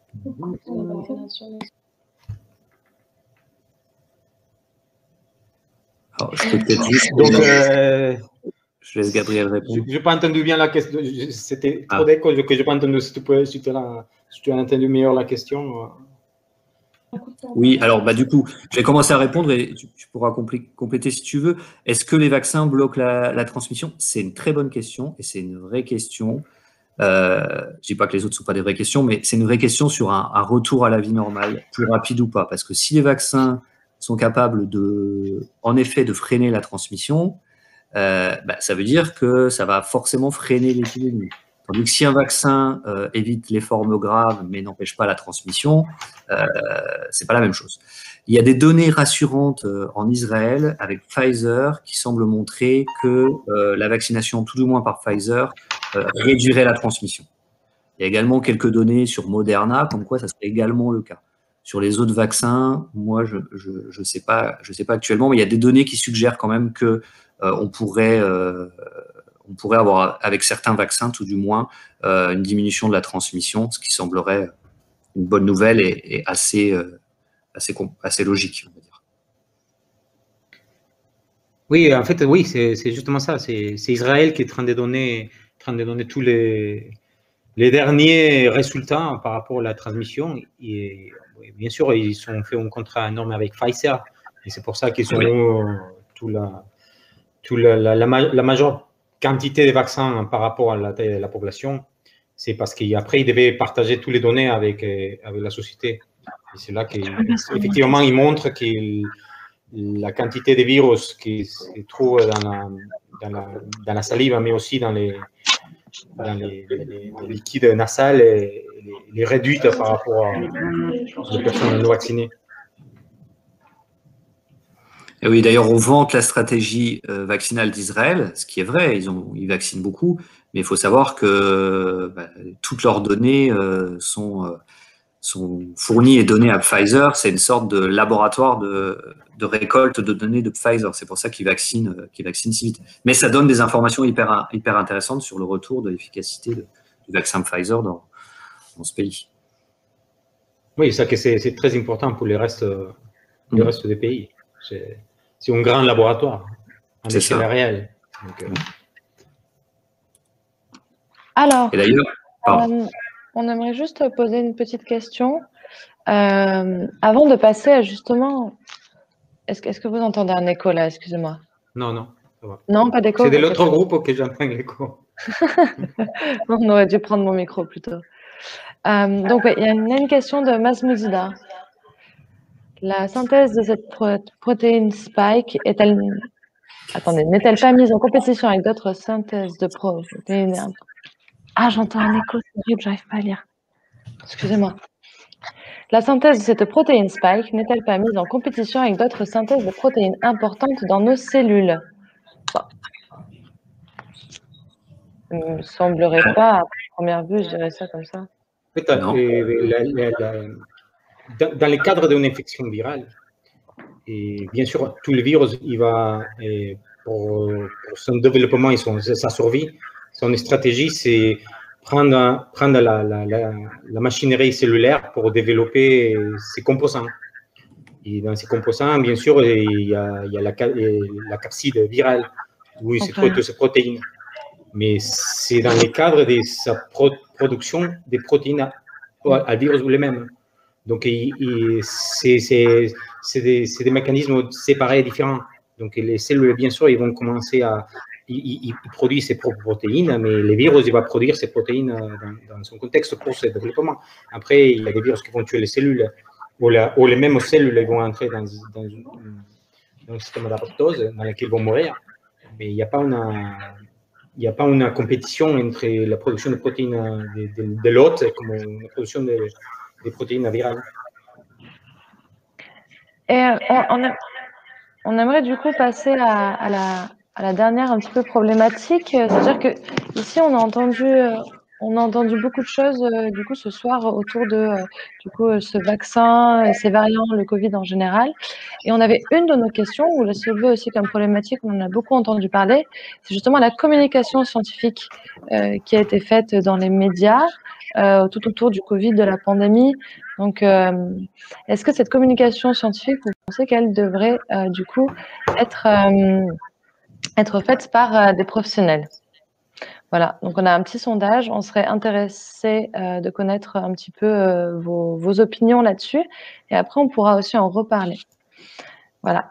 Alors, je peux peut-être juste. Donc, euh, je laisse Gabriel répondre. Je n'ai pas entendu bien la question. C'était trop ah. d'écho que je n'ai pas entendu. Si tu, peux, si, tu as, si tu as entendu mieux la question. Oui, alors bah, du coup, je vais commencer à répondre et tu, tu pourras compléter si tu veux. Est-ce que les vaccins bloquent la, la transmission? C'est une très bonne question et c'est une vraie question. Euh, je ne dis pas que les autres ne sont pas des vraies questions, mais c'est une vraie question sur un, un retour à la vie normale, plus rapide ou pas. Parce que si les vaccins sont capables, de, en effet, de freiner la transmission, euh, bah, ça veut dire que ça va forcément freiner l'épidémie. Tandis que si un vaccin euh, évite les formes graves mais n'empêche pas la transmission, euh, c'est pas la même chose. Il y a des données rassurantes euh, en Israël avec Pfizer qui semblent montrer que euh, la vaccination, tout du moins par Pfizer, euh, réduirait la transmission. Il y a également quelques données sur Moderna, comme quoi ça serait également le cas. Sur les autres vaccins, moi, je je, je sais pas, je sais pas actuellement, mais il y a des données qui suggèrent quand même que euh, on pourrait euh, on pourrait avoir, avec certains vaccins, tout du moins, euh, une diminution de la transmission, ce qui semblerait une bonne nouvelle et, et assez, euh, assez, assez logique, on va dire. Oui, en fait, oui, c'est justement ça. C'est Israël qui est en train de donner, en train de donner tous les, les derniers résultats par rapport à la transmission. Et bien sûr, ils ont fait un contrat énorme avec Pfizer. Et c'est pour ça qu'ils ont eu tout la, tout la, la, la, la majeure quantité de vaccins par rapport à la taille de la population, c'est parce qu'après, ils devaient partager toutes les données avec, avec la société. Et c'est là qu'effectivement, ils montrent que la quantité de virus qui se trouve dans la, dans la, dans la salive, mais aussi dans les, dans les, les, les liquides nasales, est, est réduite par rapport aux personnes non vaccinées. Et oui, d'ailleurs, on vante la stratégie euh, vaccinale d'Israël, ce qui est vrai, ils, ont, ils vaccinent beaucoup, mais il faut savoir que bah, toutes leurs données euh, sont, euh, sont fournies et données à Pfizer. C'est une sorte de laboratoire de, de récolte de données de Pfizer. C'est pour ça qu'ils vaccinent, euh, qu'ils vaccinent si vite. Mais ça donne des informations hyper, hyper intéressantes sur le retour de l'efficacité du vaccin Pfizer dans, dans ce pays. Oui, ça que c'est très important pour les restes, mmh. le reste des pays. C'est un grand laboratoire, en échelle réelle. Donc, euh... Alors, euh, on aimerait juste poser une petite question. Euh, avant de passer à justement... Est-ce que, est-ce que vous entendez un écho là? Excusez-moi. Non, non, ça va. Non, pas d'écho. C'est de l'autre groupe que j'entends l'écho. On aurait dû prendre mon micro plutôt. Euh, donc, ouais, il y a une, une question de Masmoudida. La synthèse de cette pro protéine spike est-elle, attendez, n'est-elle pas mise en compétition avec d'autres synthèses de protéines? Ah, j'entends un écho, c'est horrible, j'arrive pas à lire. Excusez-moi. La synthèse de cette protéine spike n'est-elle pas mise en compétition avec d'autres synthèses de protéines importantes dans nos cellules? Bon. Il ne me semblerait pas, à première vue, je dirais ça comme ça. Non. La, la, la, dans, dans le cadre d'une infection virale, et bien sûr, tout le virus, il va, et pour, pour son développement et son, sa survie, son stratégie, c'est prendre, prendre la, la, la, la machinerie cellulaire pour développer ses composants. Et dans ces composants, bien sûr, il y a, il y a la, la capside virale, où il se trouve toutes ces protéines. Mais c'est dans le cadre de sa pro production des protéines à, à virus lui-même. Donc, c'est des, des mécanismes séparés et différents. Donc, les cellules, bien sûr, ils vont commencer à... Ils, ils produisent ses propres protéines, mais les virus, ils vont produire ces protéines dans, dans son contexte pour ce développement. Après, il y a des virus qui vont tuer les cellules, ou, la, ou les mêmes cellules ils vont entrer dans, dans, dans un système d'apoptose dans lequel ils vont mourir. Mais il n'y a pas une... Il n'y a pas une compétition entre la production de protéines de, de, de l'hôte comme la production de, des protéines virales. Et on, on, a, on aimerait du coup passer à, à, la, à la dernière un petit peu problématique. C'est-à-dire que ici, on a entendu, on a entendu beaucoup de choses euh, du coup ce soir autour de euh, du coup euh, ce vaccin, euh, ces variants, le Covid en général. Et on avait une de nos questions, vous le soulevez aussi comme problématique, on en a beaucoup entendu parler, c'est justement la communication scientifique euh, qui a été faite dans les médias euh, tout autour du Covid, de la pandémie. Donc, euh, est-ce que cette communication scientifique, vous pensez qu'elle devrait euh, du coup être euh, être faite par euh, des professionnels? Voilà, donc on a un petit sondage. On serait intéressé euh, de connaître un petit peu euh, vos, vos opinions là-dessus. Et après, on pourra aussi en reparler. Voilà.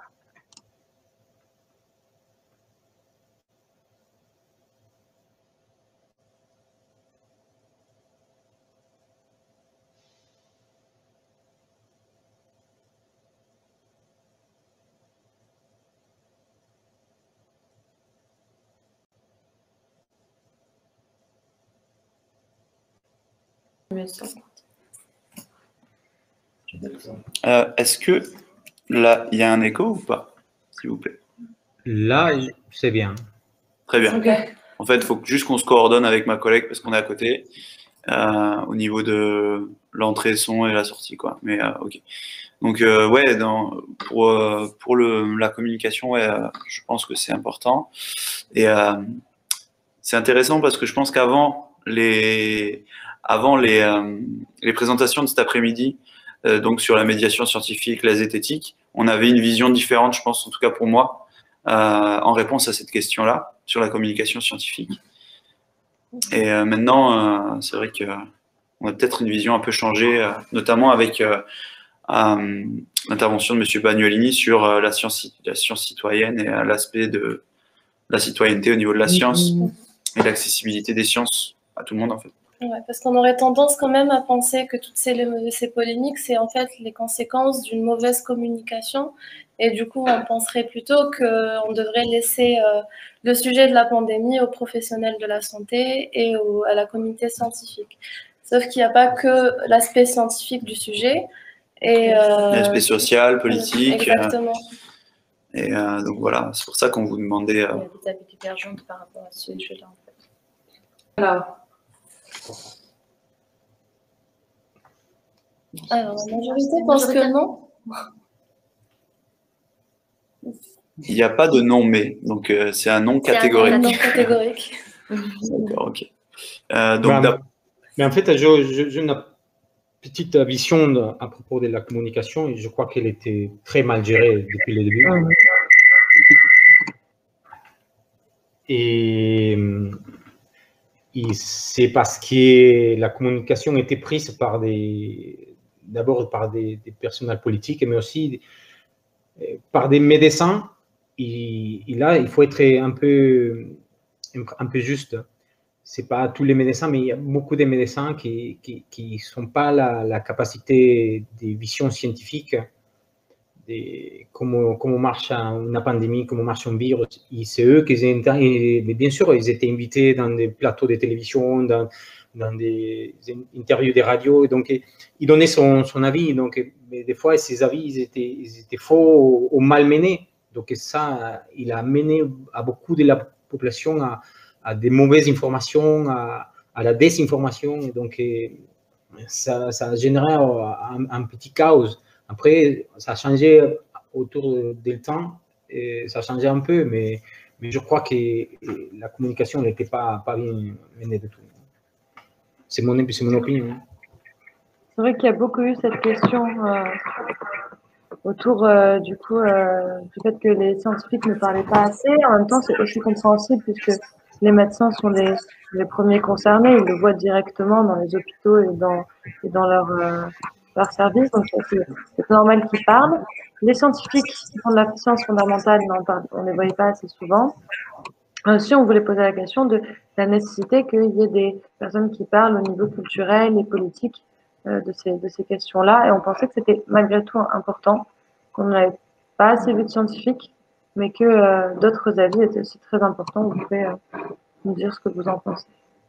Euh, Est-ce que là, il y a un écho ou pas, s'il vous plaît? Là, c'est bien. Très bien. Okay. En fait, il faut juste qu'on se coordonne avec ma collègue parce qu'on est à côté euh, au niveau de l'entrée son et la sortie, quoi. Mais euh, ok. Donc euh, ouais, dans, pour euh, pour le la communication, ouais, euh, je pense que c'est important. Et euh, c'est intéressant parce que je pense qu'avant les avant les euh, les présentations de cet après-midi, euh, donc sur la médiation scientifique, la zététique, on avait une vision différente, je pense, en tout cas pour moi, euh, en réponse à cette question-là sur la communication scientifique. Et euh, maintenant, euh, c'est vrai que on a peut-être une vision un peu changée, euh, notamment avec euh, euh, l'intervention de M. Bagnolini sur euh, la science, la science citoyenne et euh, l'aspect de la citoyenneté au niveau de la science et l'accessibilité des sciences à tout le monde, en fait. Ouais, parce qu'on aurait tendance quand même à penser que toutes ces, ces polémiques, c'est en fait les conséquences d'une mauvaise communication. Et du coup, on penserait plutôt qu'on devrait laisser euh, le sujet de la pandémie aux professionnels de la santé et au, à la communauté scientifique. Sauf qu'il n'y a pas que l'aspect scientifique du sujet. Et euh, l'aspect social, politique. Exactement. Euh, et euh, donc voilà, c'est pour ça qu'on vous demandait. Euh... Il y a des avis divergents par rapport à ce sujet-là, en fait. Alors. Alors, la majorité pense que non. Il n'y a pas de non mais, donc euh, c'est un non catégorique. Un non catégorique. D'accord, ok. Euh, donc, bah, mais en fait, j'ai une petite vision de, à propos de la communication et je crois qu'elle était très mal gérée depuis le début. Et, et c'est parce que la communication était prise par des, d'abord par des, des personnels politiques, mais aussi par des médecins. Et, et là, il faut être un peu, un peu juste. C'est pas tous les médecins, mais il y a beaucoup de médecins qui qui, qui sont pas la, la capacité de vision scientifique de comment comment marche une pandémie, comment marche un virus. Et c'est eux qui étaient, mais bien sûr, ils étaient invités dans des plateaux de télévision, dans dans des interviews de radio, donc ils donnaient son, son avis. Donc, mais des fois, ces avis ils étaient ils étaient faux ou malmenés. Donc ça, il a mené à beaucoup de la population à à des mauvaises informations, à, à la désinformation. Et donc, et ça, ça a généré un, un petit chaos. Après, ça a changé autour du temps, et ça a changé un peu, mais, mais je crois que la communication n'était pas, pas bien menée du tout. C'est mon, mon opinion. C'est vrai qu'il y a beaucoup eu cette question euh, autour euh, du coup euh, du fait que les scientifiques ne parlaient pas assez. En même temps, c'est aussi compréhensible puisque les médecins sont les, les premiers concernés, ils le voient directement dans les hôpitaux et dans, et dans leur, euh, leur service, donc c'est normal qu'ils parlent. Les scientifiques qui font de la science fondamentale, on ne les voyait pas assez souvent. Aussi, on voulait poser la question de la nécessité qu'il y ait des personnes qui parlent au niveau culturel et politique euh, de ces, de ces questions-là, et on pensait que c'était malgré tout important, qu'on n'avait pas assez vu de scientifiques, mais que euh, d'autres avis étaient aussi très importants. Vous pouvez euh, nous dire ce que vous en pensez.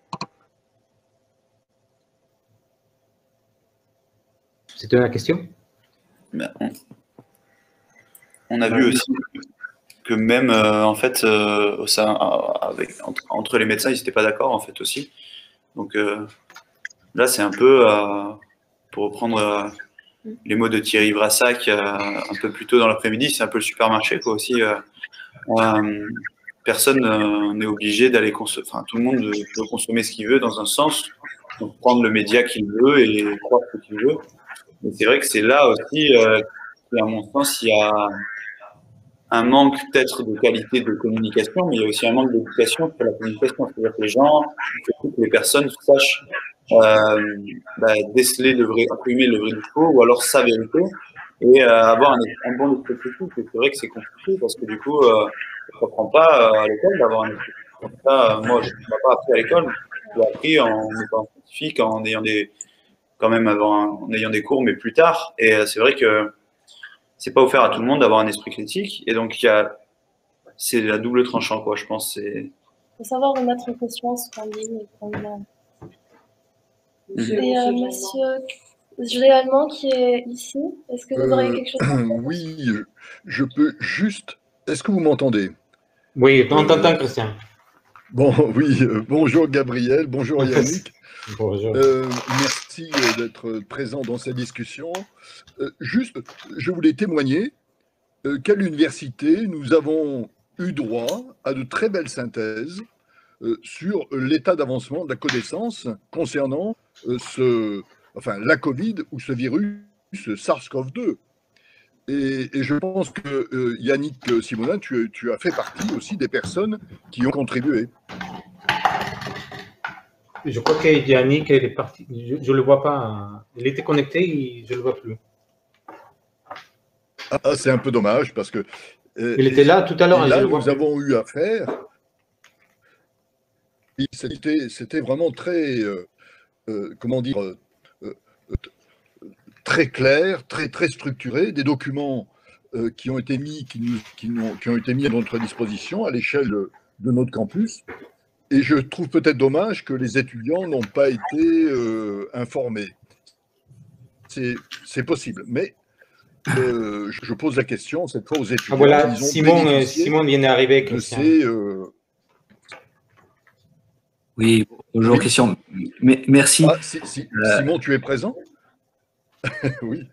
C'était la question? Ben, on, on a vu aussi que même, euh, en fait, euh, ça, avec, entre, entre les médecins, ils n'étaient pas d'accord, en fait, aussi. Donc euh, là, c'est un peu, euh, pour reprendre euh, les mots de Thierry Brassac euh, un peu plus tôt dans l'après-midi, c'est un peu le supermarché, quoi, aussi. Euh, euh, personne euh, n'est obligé d'aller consommer, enfin, tout le monde peut consommer ce qu'il veut dans un sens, donc prendre le média qu'il veut et croire ce qu'il veut. Mais c'est vrai que c'est là aussi, euh, à mon sens, il y a un manque peut-être de qualité de communication, mais il y a aussi un manque d'éducation sur la communication. C'est-à-dire que les gens, surtout que les personnes sachent euh, bah, déceler le vrai, imprimer le vrai du faux, ou alors sa vérité, et euh, avoir un, un bon esprit critique. Et c'est vrai que c'est compliqué parce que du coup, euh, ça ne s'apprend pas euh, à l'école d'avoir un esprit critique. Ça, euh, moi, je ne l'ai pas appris à l'école. Je l'ai appris en étant scientifique, en ayant des, quand même avant, en ayant des cours, mais plus tard. Et euh, c'est vrai que c'est pas offert à tout le monde d'avoir un esprit critique, et donc il y a, c'est la double tranchant, quoi. Je pense, c'est. Il faut savoir remettre en question ce qu'on dit et qu'on a. Et euh, Monsieur Géalement qui est ici, est-ce que vous Euh, auriez quelque chose à dire? oui, je peux juste. Est-ce que vous m'entendez? Oui, on t'entend, Euh, Christian. Bon, oui, euh, bonjour Gabriel, bonjour Yannick. Bonjour. Euh, merci euh, d'être présent dans cette discussion. Euh, juste, je voulais témoigner euh, qu'à l'université, nous avons eu droit à de très belles synthèses euh, sur l'état d'avancement de la connaissance concernant euh, ce, enfin, la Covid ou ce virus SARS-CoV deux. Et, et je pense que euh, Yannick Simonin, tu, tu as fait partie aussi des personnes qui ont contribué. Je crois que Yannick, il est parti. Je ne le vois pas. Il était connecté, et je ne le vois plus. Ah, c'est un peu dommage parce que. Euh, il était là tout à l'heure. Là, je le nous vois avons eu affaire. C'était vraiment très. Euh, euh, comment dire euh, euh, très clair, très, très structuré, des documents euh, qui ont été mis, qui, nous, qui, nous, qui ont été mis à notre disposition à l'échelle de, de notre campus. Et je trouve peut-être dommage que les étudiants n'ont pas été euh, informés. C'est possible, mais euh, je pose la question cette fois aux étudiants. Ah, voilà, ils ont Simon, euh, Simon vient d'arriver. Euh... Oui, bonjour, oui. Christian. Mais, merci. Ah, si, si. Euh... Simon, tu es présent? Oui.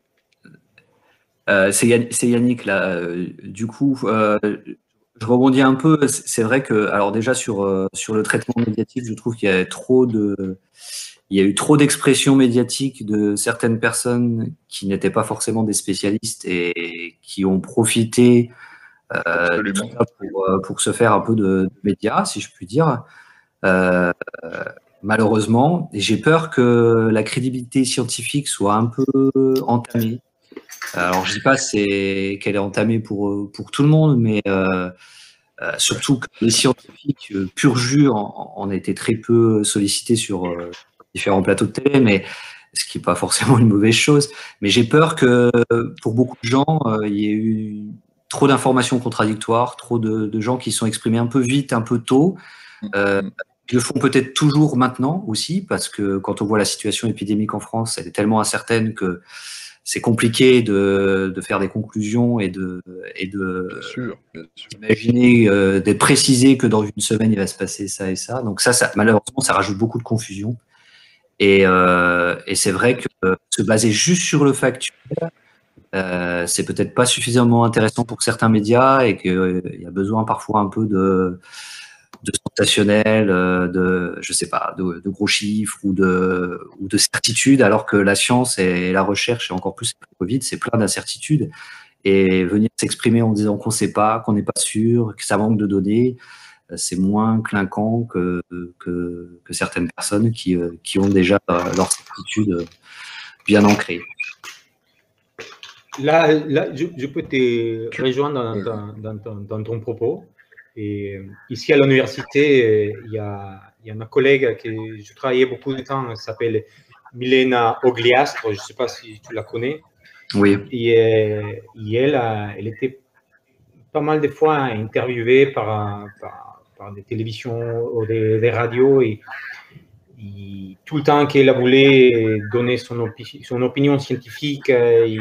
Euh, c'est Yannick, là. Du coup, euh, je rebondis un peu. C'est vrai que, alors déjà, sur, euh, sur le traitement médiatique, je trouve qu'il y a trop de. Il y a eu trop d'expressions médiatiques de certaines personnes qui n'étaient pas forcément des spécialistes et qui ont profité euh, de tout ça pour, pour se faire un peu de, de médias, si je puis dire. Euh, malheureusement, et j'ai peur que la crédibilité scientifique soit un peu entamée. Alors, je dis pas qu'elle est entamée pour, pour tout le monde, mais euh, euh, surtout que les scientifiques euh, pur jus en, en étaient très peu sollicités sur euh, différents plateaux de télé, mais ce qui n'est pas forcément une mauvaise chose. Mais j'ai peur que pour beaucoup de gens, euh, il y ait eu trop d'informations contradictoires, trop de, de gens qui sont exprimés un peu vite, un peu tôt. Euh, ils le font peut-être toujours maintenant aussi, parce que quand on voit la situation épidémique en France, elle est tellement incertaine que c'est compliqué de, de faire des conclusions et de, et de bien sûr, bien sûr. imaginer, euh, d'être précisé que dans une semaine, il va se passer ça et ça. Donc ça, ça malheureusement, ça rajoute beaucoup de confusion. Et, euh, et c'est vrai que euh, se baser juste sur le factuel, euh, c'est peut-être pas suffisamment intéressant pour certains médias et qu'il euh, y a besoin parfois un peu de, de sensationnel, de, je sais pas, de, de gros chiffres ou de, ou de certitudes, alors que la science et la recherche, et encore plus le Covid, c'est plein d'incertitudes. Et venir s'exprimer en disant qu'on ne sait pas, qu'on n'est pas sûr, que ça manque de données, c'est moins clinquant que, que, que certaines personnes qui, qui ont déjà leur certitude bien ancrée. Là, là je, je peux te rejoindre dans, dans, dans, ton, dans ton propos. Et ici à l'université, il y a, il y a ma collègue que je travaillais beaucoup de temps, elle s'appelle Milena Ogliastro, je ne sais pas si tu la connais. Oui. Et, et elle, elle était pas mal de fois interviewée par, par, par des télévisions ou des, des radios et, et tout le temps qu'elle voulait donner son, opi son opinion scientifique et,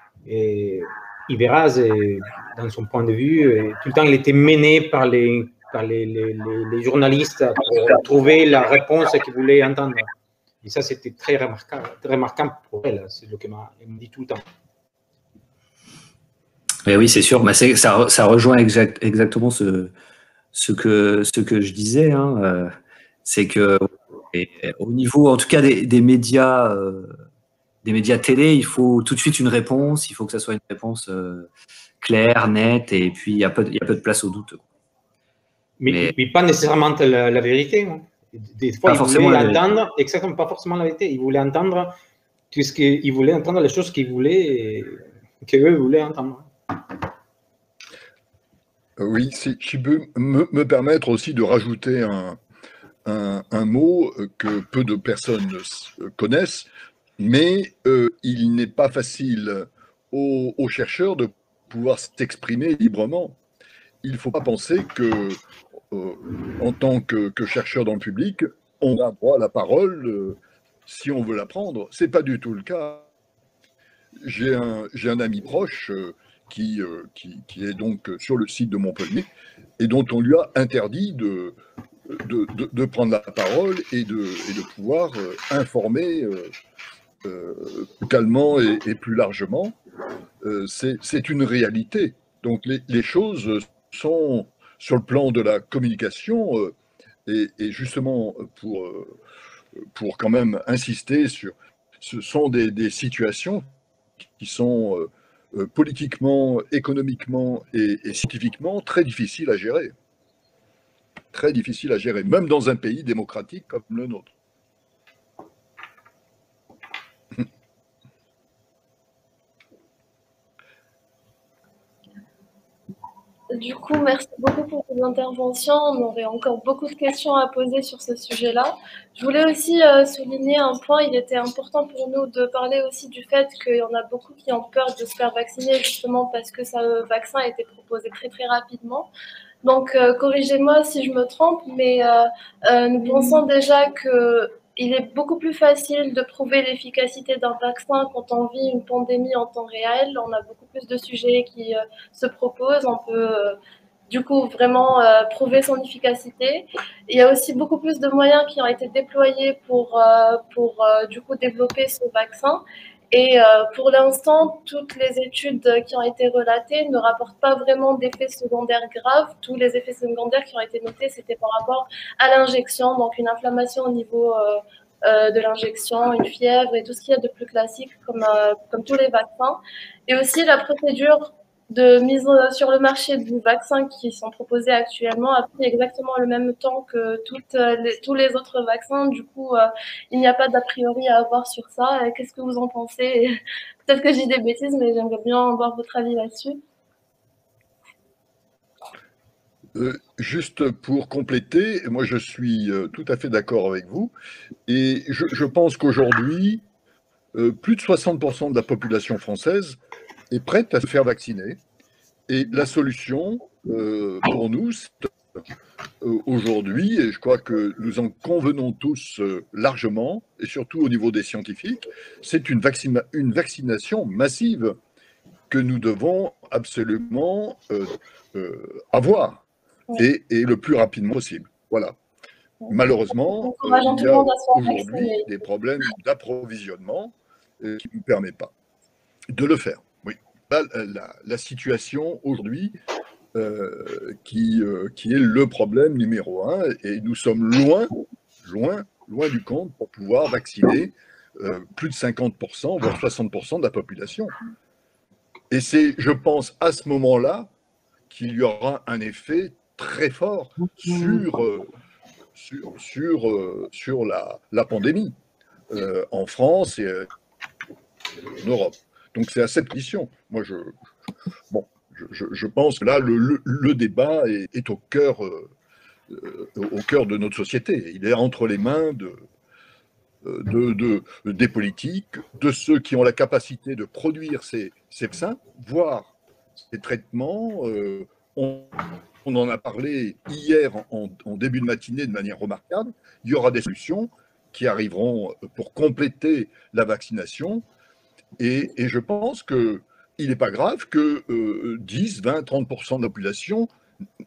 et, et verras dans son point de vue, tout le temps elle était menée par les par les, les, les, les journalistes pour trouver la réponse qu'ils voulaient entendre. Et ça, c'était très remarquable, très remarquable pour elle. C'est ce qu'elle m'a dit tout le temps. Mais oui, c'est sûr. Mais c'est, ça, ça rejoint exact, exactement ce, ce, que, ce que je disais. Hein. Euh, c'est que et, au niveau, en tout cas, des, des médias, euh, des médias télé, il faut tout de suite une réponse. Il faut que ça soit une réponse euh, claire, nette, et puis il y a peu, il y a peu de place au doute. Mais, mais, mais pas nécessairement la, la vérité. Hein. Des fois, ils voulaient entendre, exactement, pas forcément la vérité. Ils voulaient entendre tout ce qu'ils voulaient entendre, les choses qu'ils voulaient, qu'eux voulaient entendre. Oui, si je peux me, me permettre aussi de rajouter un, un, un mot que peu de personnes connaissent, mais euh, il n'est pas facile aux, aux chercheurs de pouvoir s'exprimer librement. Il ne faut pas penser que, euh, en tant que, que chercheur dans le public, on a droit à la parole euh, si on veut la prendre. Ce n'est pas du tout le cas. J'ai un, j'ai un ami proche euh, qui, euh, qui, qui est donc sur le site de Montpellier et dont on lui a interdit de, de, de, de prendre la parole et de, et de pouvoir euh, informer euh, euh, calmement et, et plus largement. Euh, c'est, c'est une réalité. Donc les, les choses sont sur le plan de la communication euh, et, et justement pour, euh, pour quand même insister sur, ce sont des, des situations qui sont euh, euh, politiquement, économiquement et, et scientifiquement très difficiles à gérer. Très difficiles à gérer, même dans un pays démocratique comme le nôtre. Du coup, merci beaucoup pour vos interventions. On aurait encore beaucoup de questions à poser sur ce sujet-là. Je voulais aussi euh, souligner un point. Il était important pour nous de parler aussi du fait qu'il y en a beaucoup qui ont peur de se faire vacciner justement parce que ce vaccin a été proposé très très rapidement. Donc, euh, corrigez-moi si je me trompe, mais euh, euh, nous pensons déjà que il est beaucoup plus facile de prouver l'efficacité d'un vaccin quand on vit une pandémie en temps réel. On a beaucoup plus de sujets qui euh, se proposent. On peut euh, du coup vraiment euh, prouver son efficacité. Il y a aussi beaucoup plus de moyens qui ont été déployés pour, euh, pour euh, du coup développer ce vaccin. Et euh, pour l'instant, toutes les études qui ont été relatées ne rapportent pas vraiment d'effets secondaires graves. Tous les effets secondaires qui ont été notés, c'était par rapport à l'injection, donc une inflammation au niveau euh, euh, de l'injection, une fièvre et tout ce qu'il y a de plus classique comme, euh, comme tous les vaccins. Et aussi la procédure de mise sur le marché du vaccin qui sont proposés actuellement a pris exactement le même temps que toutes les, tous les autres vaccins. Du coup, euh, il n'y a pas d'a priori à avoir sur ça. Qu'est-ce que vous en pensez? Peut-être que je dis des bêtises, mais j'aimerais bien avoir votre avis là-dessus. Euh, juste pour compléter, moi je suis euh, tout à fait d'accord avec vous et je, je pense qu'aujourd'hui, euh, plus de soixante pour cent de la population française est prête à se faire vacciner. Et la solution, euh, pour nous, euh, aujourd'hui, et je crois que nous en convenons tous euh, largement, et surtout au niveau des scientifiques, c'est une, vaccina une vaccination massive que nous devons absolument euh, euh, avoir, et, et le plus rapidement possible. Voilà. Malheureusement, euh, il y a aujourd'hui des problèmes d'approvisionnement euh, qui ne nous permettent pas de le faire. Oui. La, la, la situation aujourd'hui euh, qui, euh, qui est le problème numéro un, et nous sommes loin, loin, loin du compte pour pouvoir vacciner euh, plus de cinquante pour cent, voire soixante pour cent de la population. Et c'est, je pense, à ce moment-là qu'il y aura un effet très fort sur, euh, sur, sur, euh, sur la, la pandémie euh, en France et euh, en Europe. Donc c'est à cette condition. Moi, je, bon, je, je pense que là, le, le, le débat est, est au cœur, euh, au cœur de notre société. Il est entre les mains de, de, de, des politiques, de ceux qui ont la capacité de produire ces, ces vaccins, voire ces traitements. Euh, on, on en a parlé hier en, en début de matinée de manière remarquable. Il y aura des solutions qui arriveront pour compléter la vaccination. Et, et je pense qu'il n'est pas grave que euh, dix, vingt, trente pour cent de la population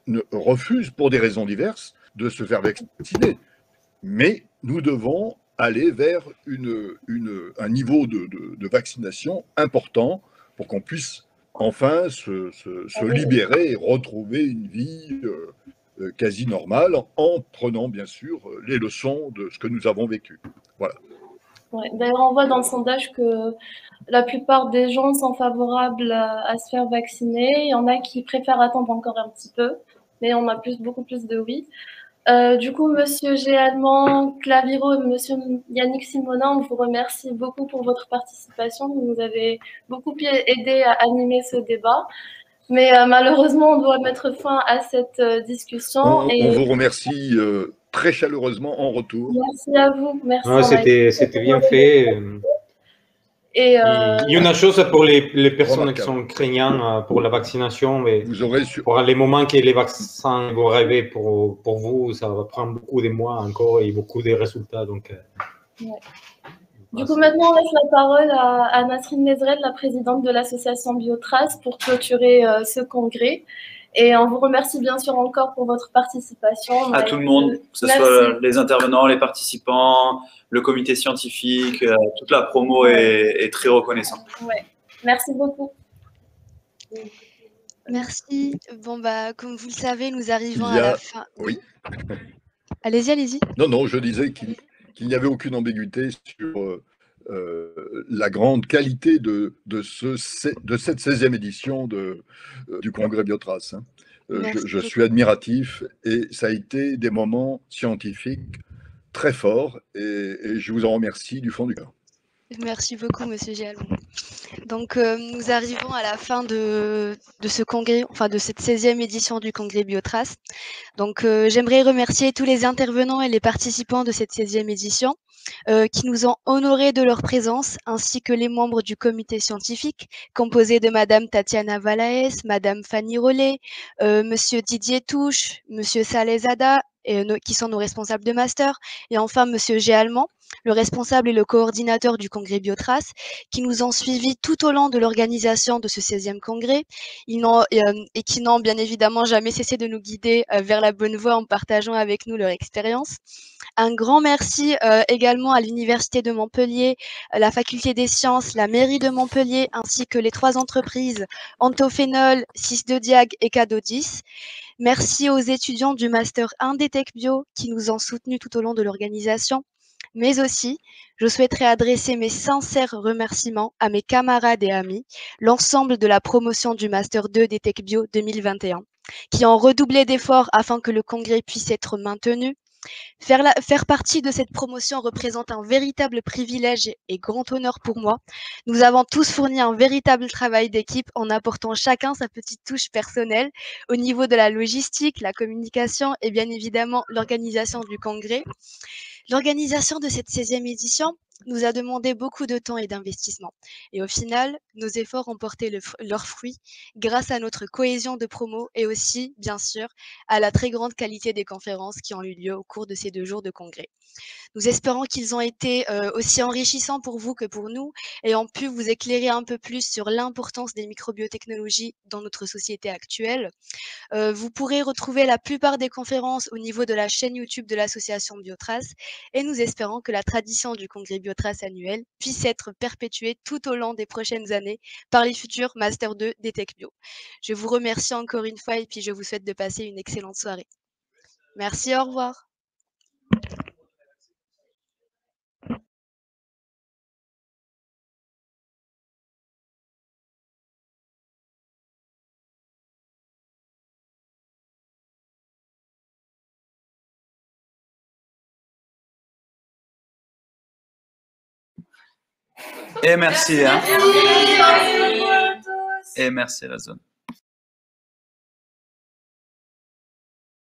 ne refusent pour des raisons diverses de se faire vacciner. Mais nous devons aller vers une, une, un niveau de, de, de vaccination important pour qu'on puisse enfin se, se, se libérer et retrouver une vie euh, quasi normale en prenant bien sûr les leçons de ce que nous avons vécu. Voilà. Ouais. D'ailleurs, on voit dans le sondage que la plupart des gens sont favorables à, à se faire vacciner. Il y en a qui préfèrent attendre encore un petit peu, mais on a plus, beaucoup plus de oui. Euh, du coup, Monsieur Géalman, Claviro et Monsieur Yannick Simonin, on vous remercie beaucoup pour votre participation. Vous nous avez beaucoup aidé à animer ce débat. Mais euh, malheureusement, on doit mettre fin à cette euh, discussion. On, et... on vous remercie euh, très chaleureusement en retour. Merci à vous. Merci. Ouais, c'était, c'était bien fait. Et euh... Il y a une chose pour les, les personnes qui sont craignantes pour la vaccination, mais vous aurez sur... pour les moments que les vaccins vont arriver pour, pour vous, ça va prendre beaucoup de mois encore et beaucoup de résultats. Donc, ouais. Du coup, maintenant, on laisse la parole à, à Nasrine Mezred, la présidente de l'association Biotrace, pour clôturer euh, ce congrès. Et on vous remercie bien sûr encore pour votre participation. À tout le monde, que ce Merci. soit les intervenants, les participants, le comité scientifique, euh, toute la promo est, est très reconnaissante. Ouais. Merci beaucoup. Merci. Bon, bah, comme vous le savez, nous arrivons a... à la fin. Oui. Allez-y, allez-y. Non, non, je disais qu'il qu'il n'y avait aucune ambiguïté sur euh, euh, la grande qualité de, de, ce, de cette seizième édition de, euh, du Congrès Biotrace. Hein. Euh, je, je suis admiratif et ça a été des moments scientifiques très forts et, et je vous en remercie du fond du cœur. Merci beaucoup, Monsieur Géalman. Donc, euh, nous arrivons à la fin de, de ce congrès, enfin de cette seizième édition du Congrès Biotrace. Donc, euh, j'aimerais remercier tous les intervenants et les participants de cette seizième édition euh, qui nous ont honorés de leur présence, ainsi que les membres du comité scientifique, composé de Madame Tatiana Valaes, Madame Fanny Rollet, euh, Monsieur Didier Touche, Monsieur Salezada, et, euh, qui sont nos responsables de master, et enfin Monsieur Géalman, le responsable et le coordinateur du congrès Biotrace, qui nous ont suivis tout au long de l'organisation de ce seizième congrès ils n'ont, euh, et qui n'ont bien évidemment jamais cessé de nous guider euh, vers la bonne voie en partageant avec nous leur expérience. Un grand merci euh, également à l'Université de Montpellier, la Faculté des Sciences, la mairie de Montpellier, ainsi que les trois entreprises Antophénol, Sysdodiag et Cadodis. Merci aux étudiants du Master un des Tech Bio qui nous ont soutenus tout au long de l'organisation. Mais aussi, je souhaiterais adresser mes sincères remerciements à mes camarades et amis, l'ensemble de la promotion du Master deux des Tech Bio deux mille vingt et un, qui ont redoublé d'efforts afin que le congrès puisse être maintenu. Faire, la, faire partie de cette promotion représente un véritable privilège et grand honneur pour moi. Nous avons tous fourni un véritable travail d'équipe en apportant chacun sa petite touche personnelle au niveau de la logistique, la communication et bien évidemment l'organisation du congrès. L'organisation de cette seizième édition nous a demandé beaucoup de temps et d'investissement. Et au final, nos efforts ont porté le, leurs fruits grâce à notre cohésion de promo et aussi, bien sûr, à la très grande qualité des conférences qui ont eu lieu au cours de ces deux jours de congrès. Nous espérons qu'ils ont été euh, aussi enrichissants pour vous que pour nous et ont pu vous éclairer un peu plus sur l'importance des microbiotechnologies dans notre société actuelle. Euh, vous pourrez retrouver la plupart des conférences au niveau de la chaîne YouTube de l'association Biotrace et nous espérons que la tradition du congrès Biotrace annuel puisse être perpétuée tout au long des prochaines années par les futurs Master deux des Tech Bio. Je vous remercie encore une fois et puis je vous souhaite de passer une excellente soirée. Merci, au revoir. Et merci. Hein. Et merci à la zone.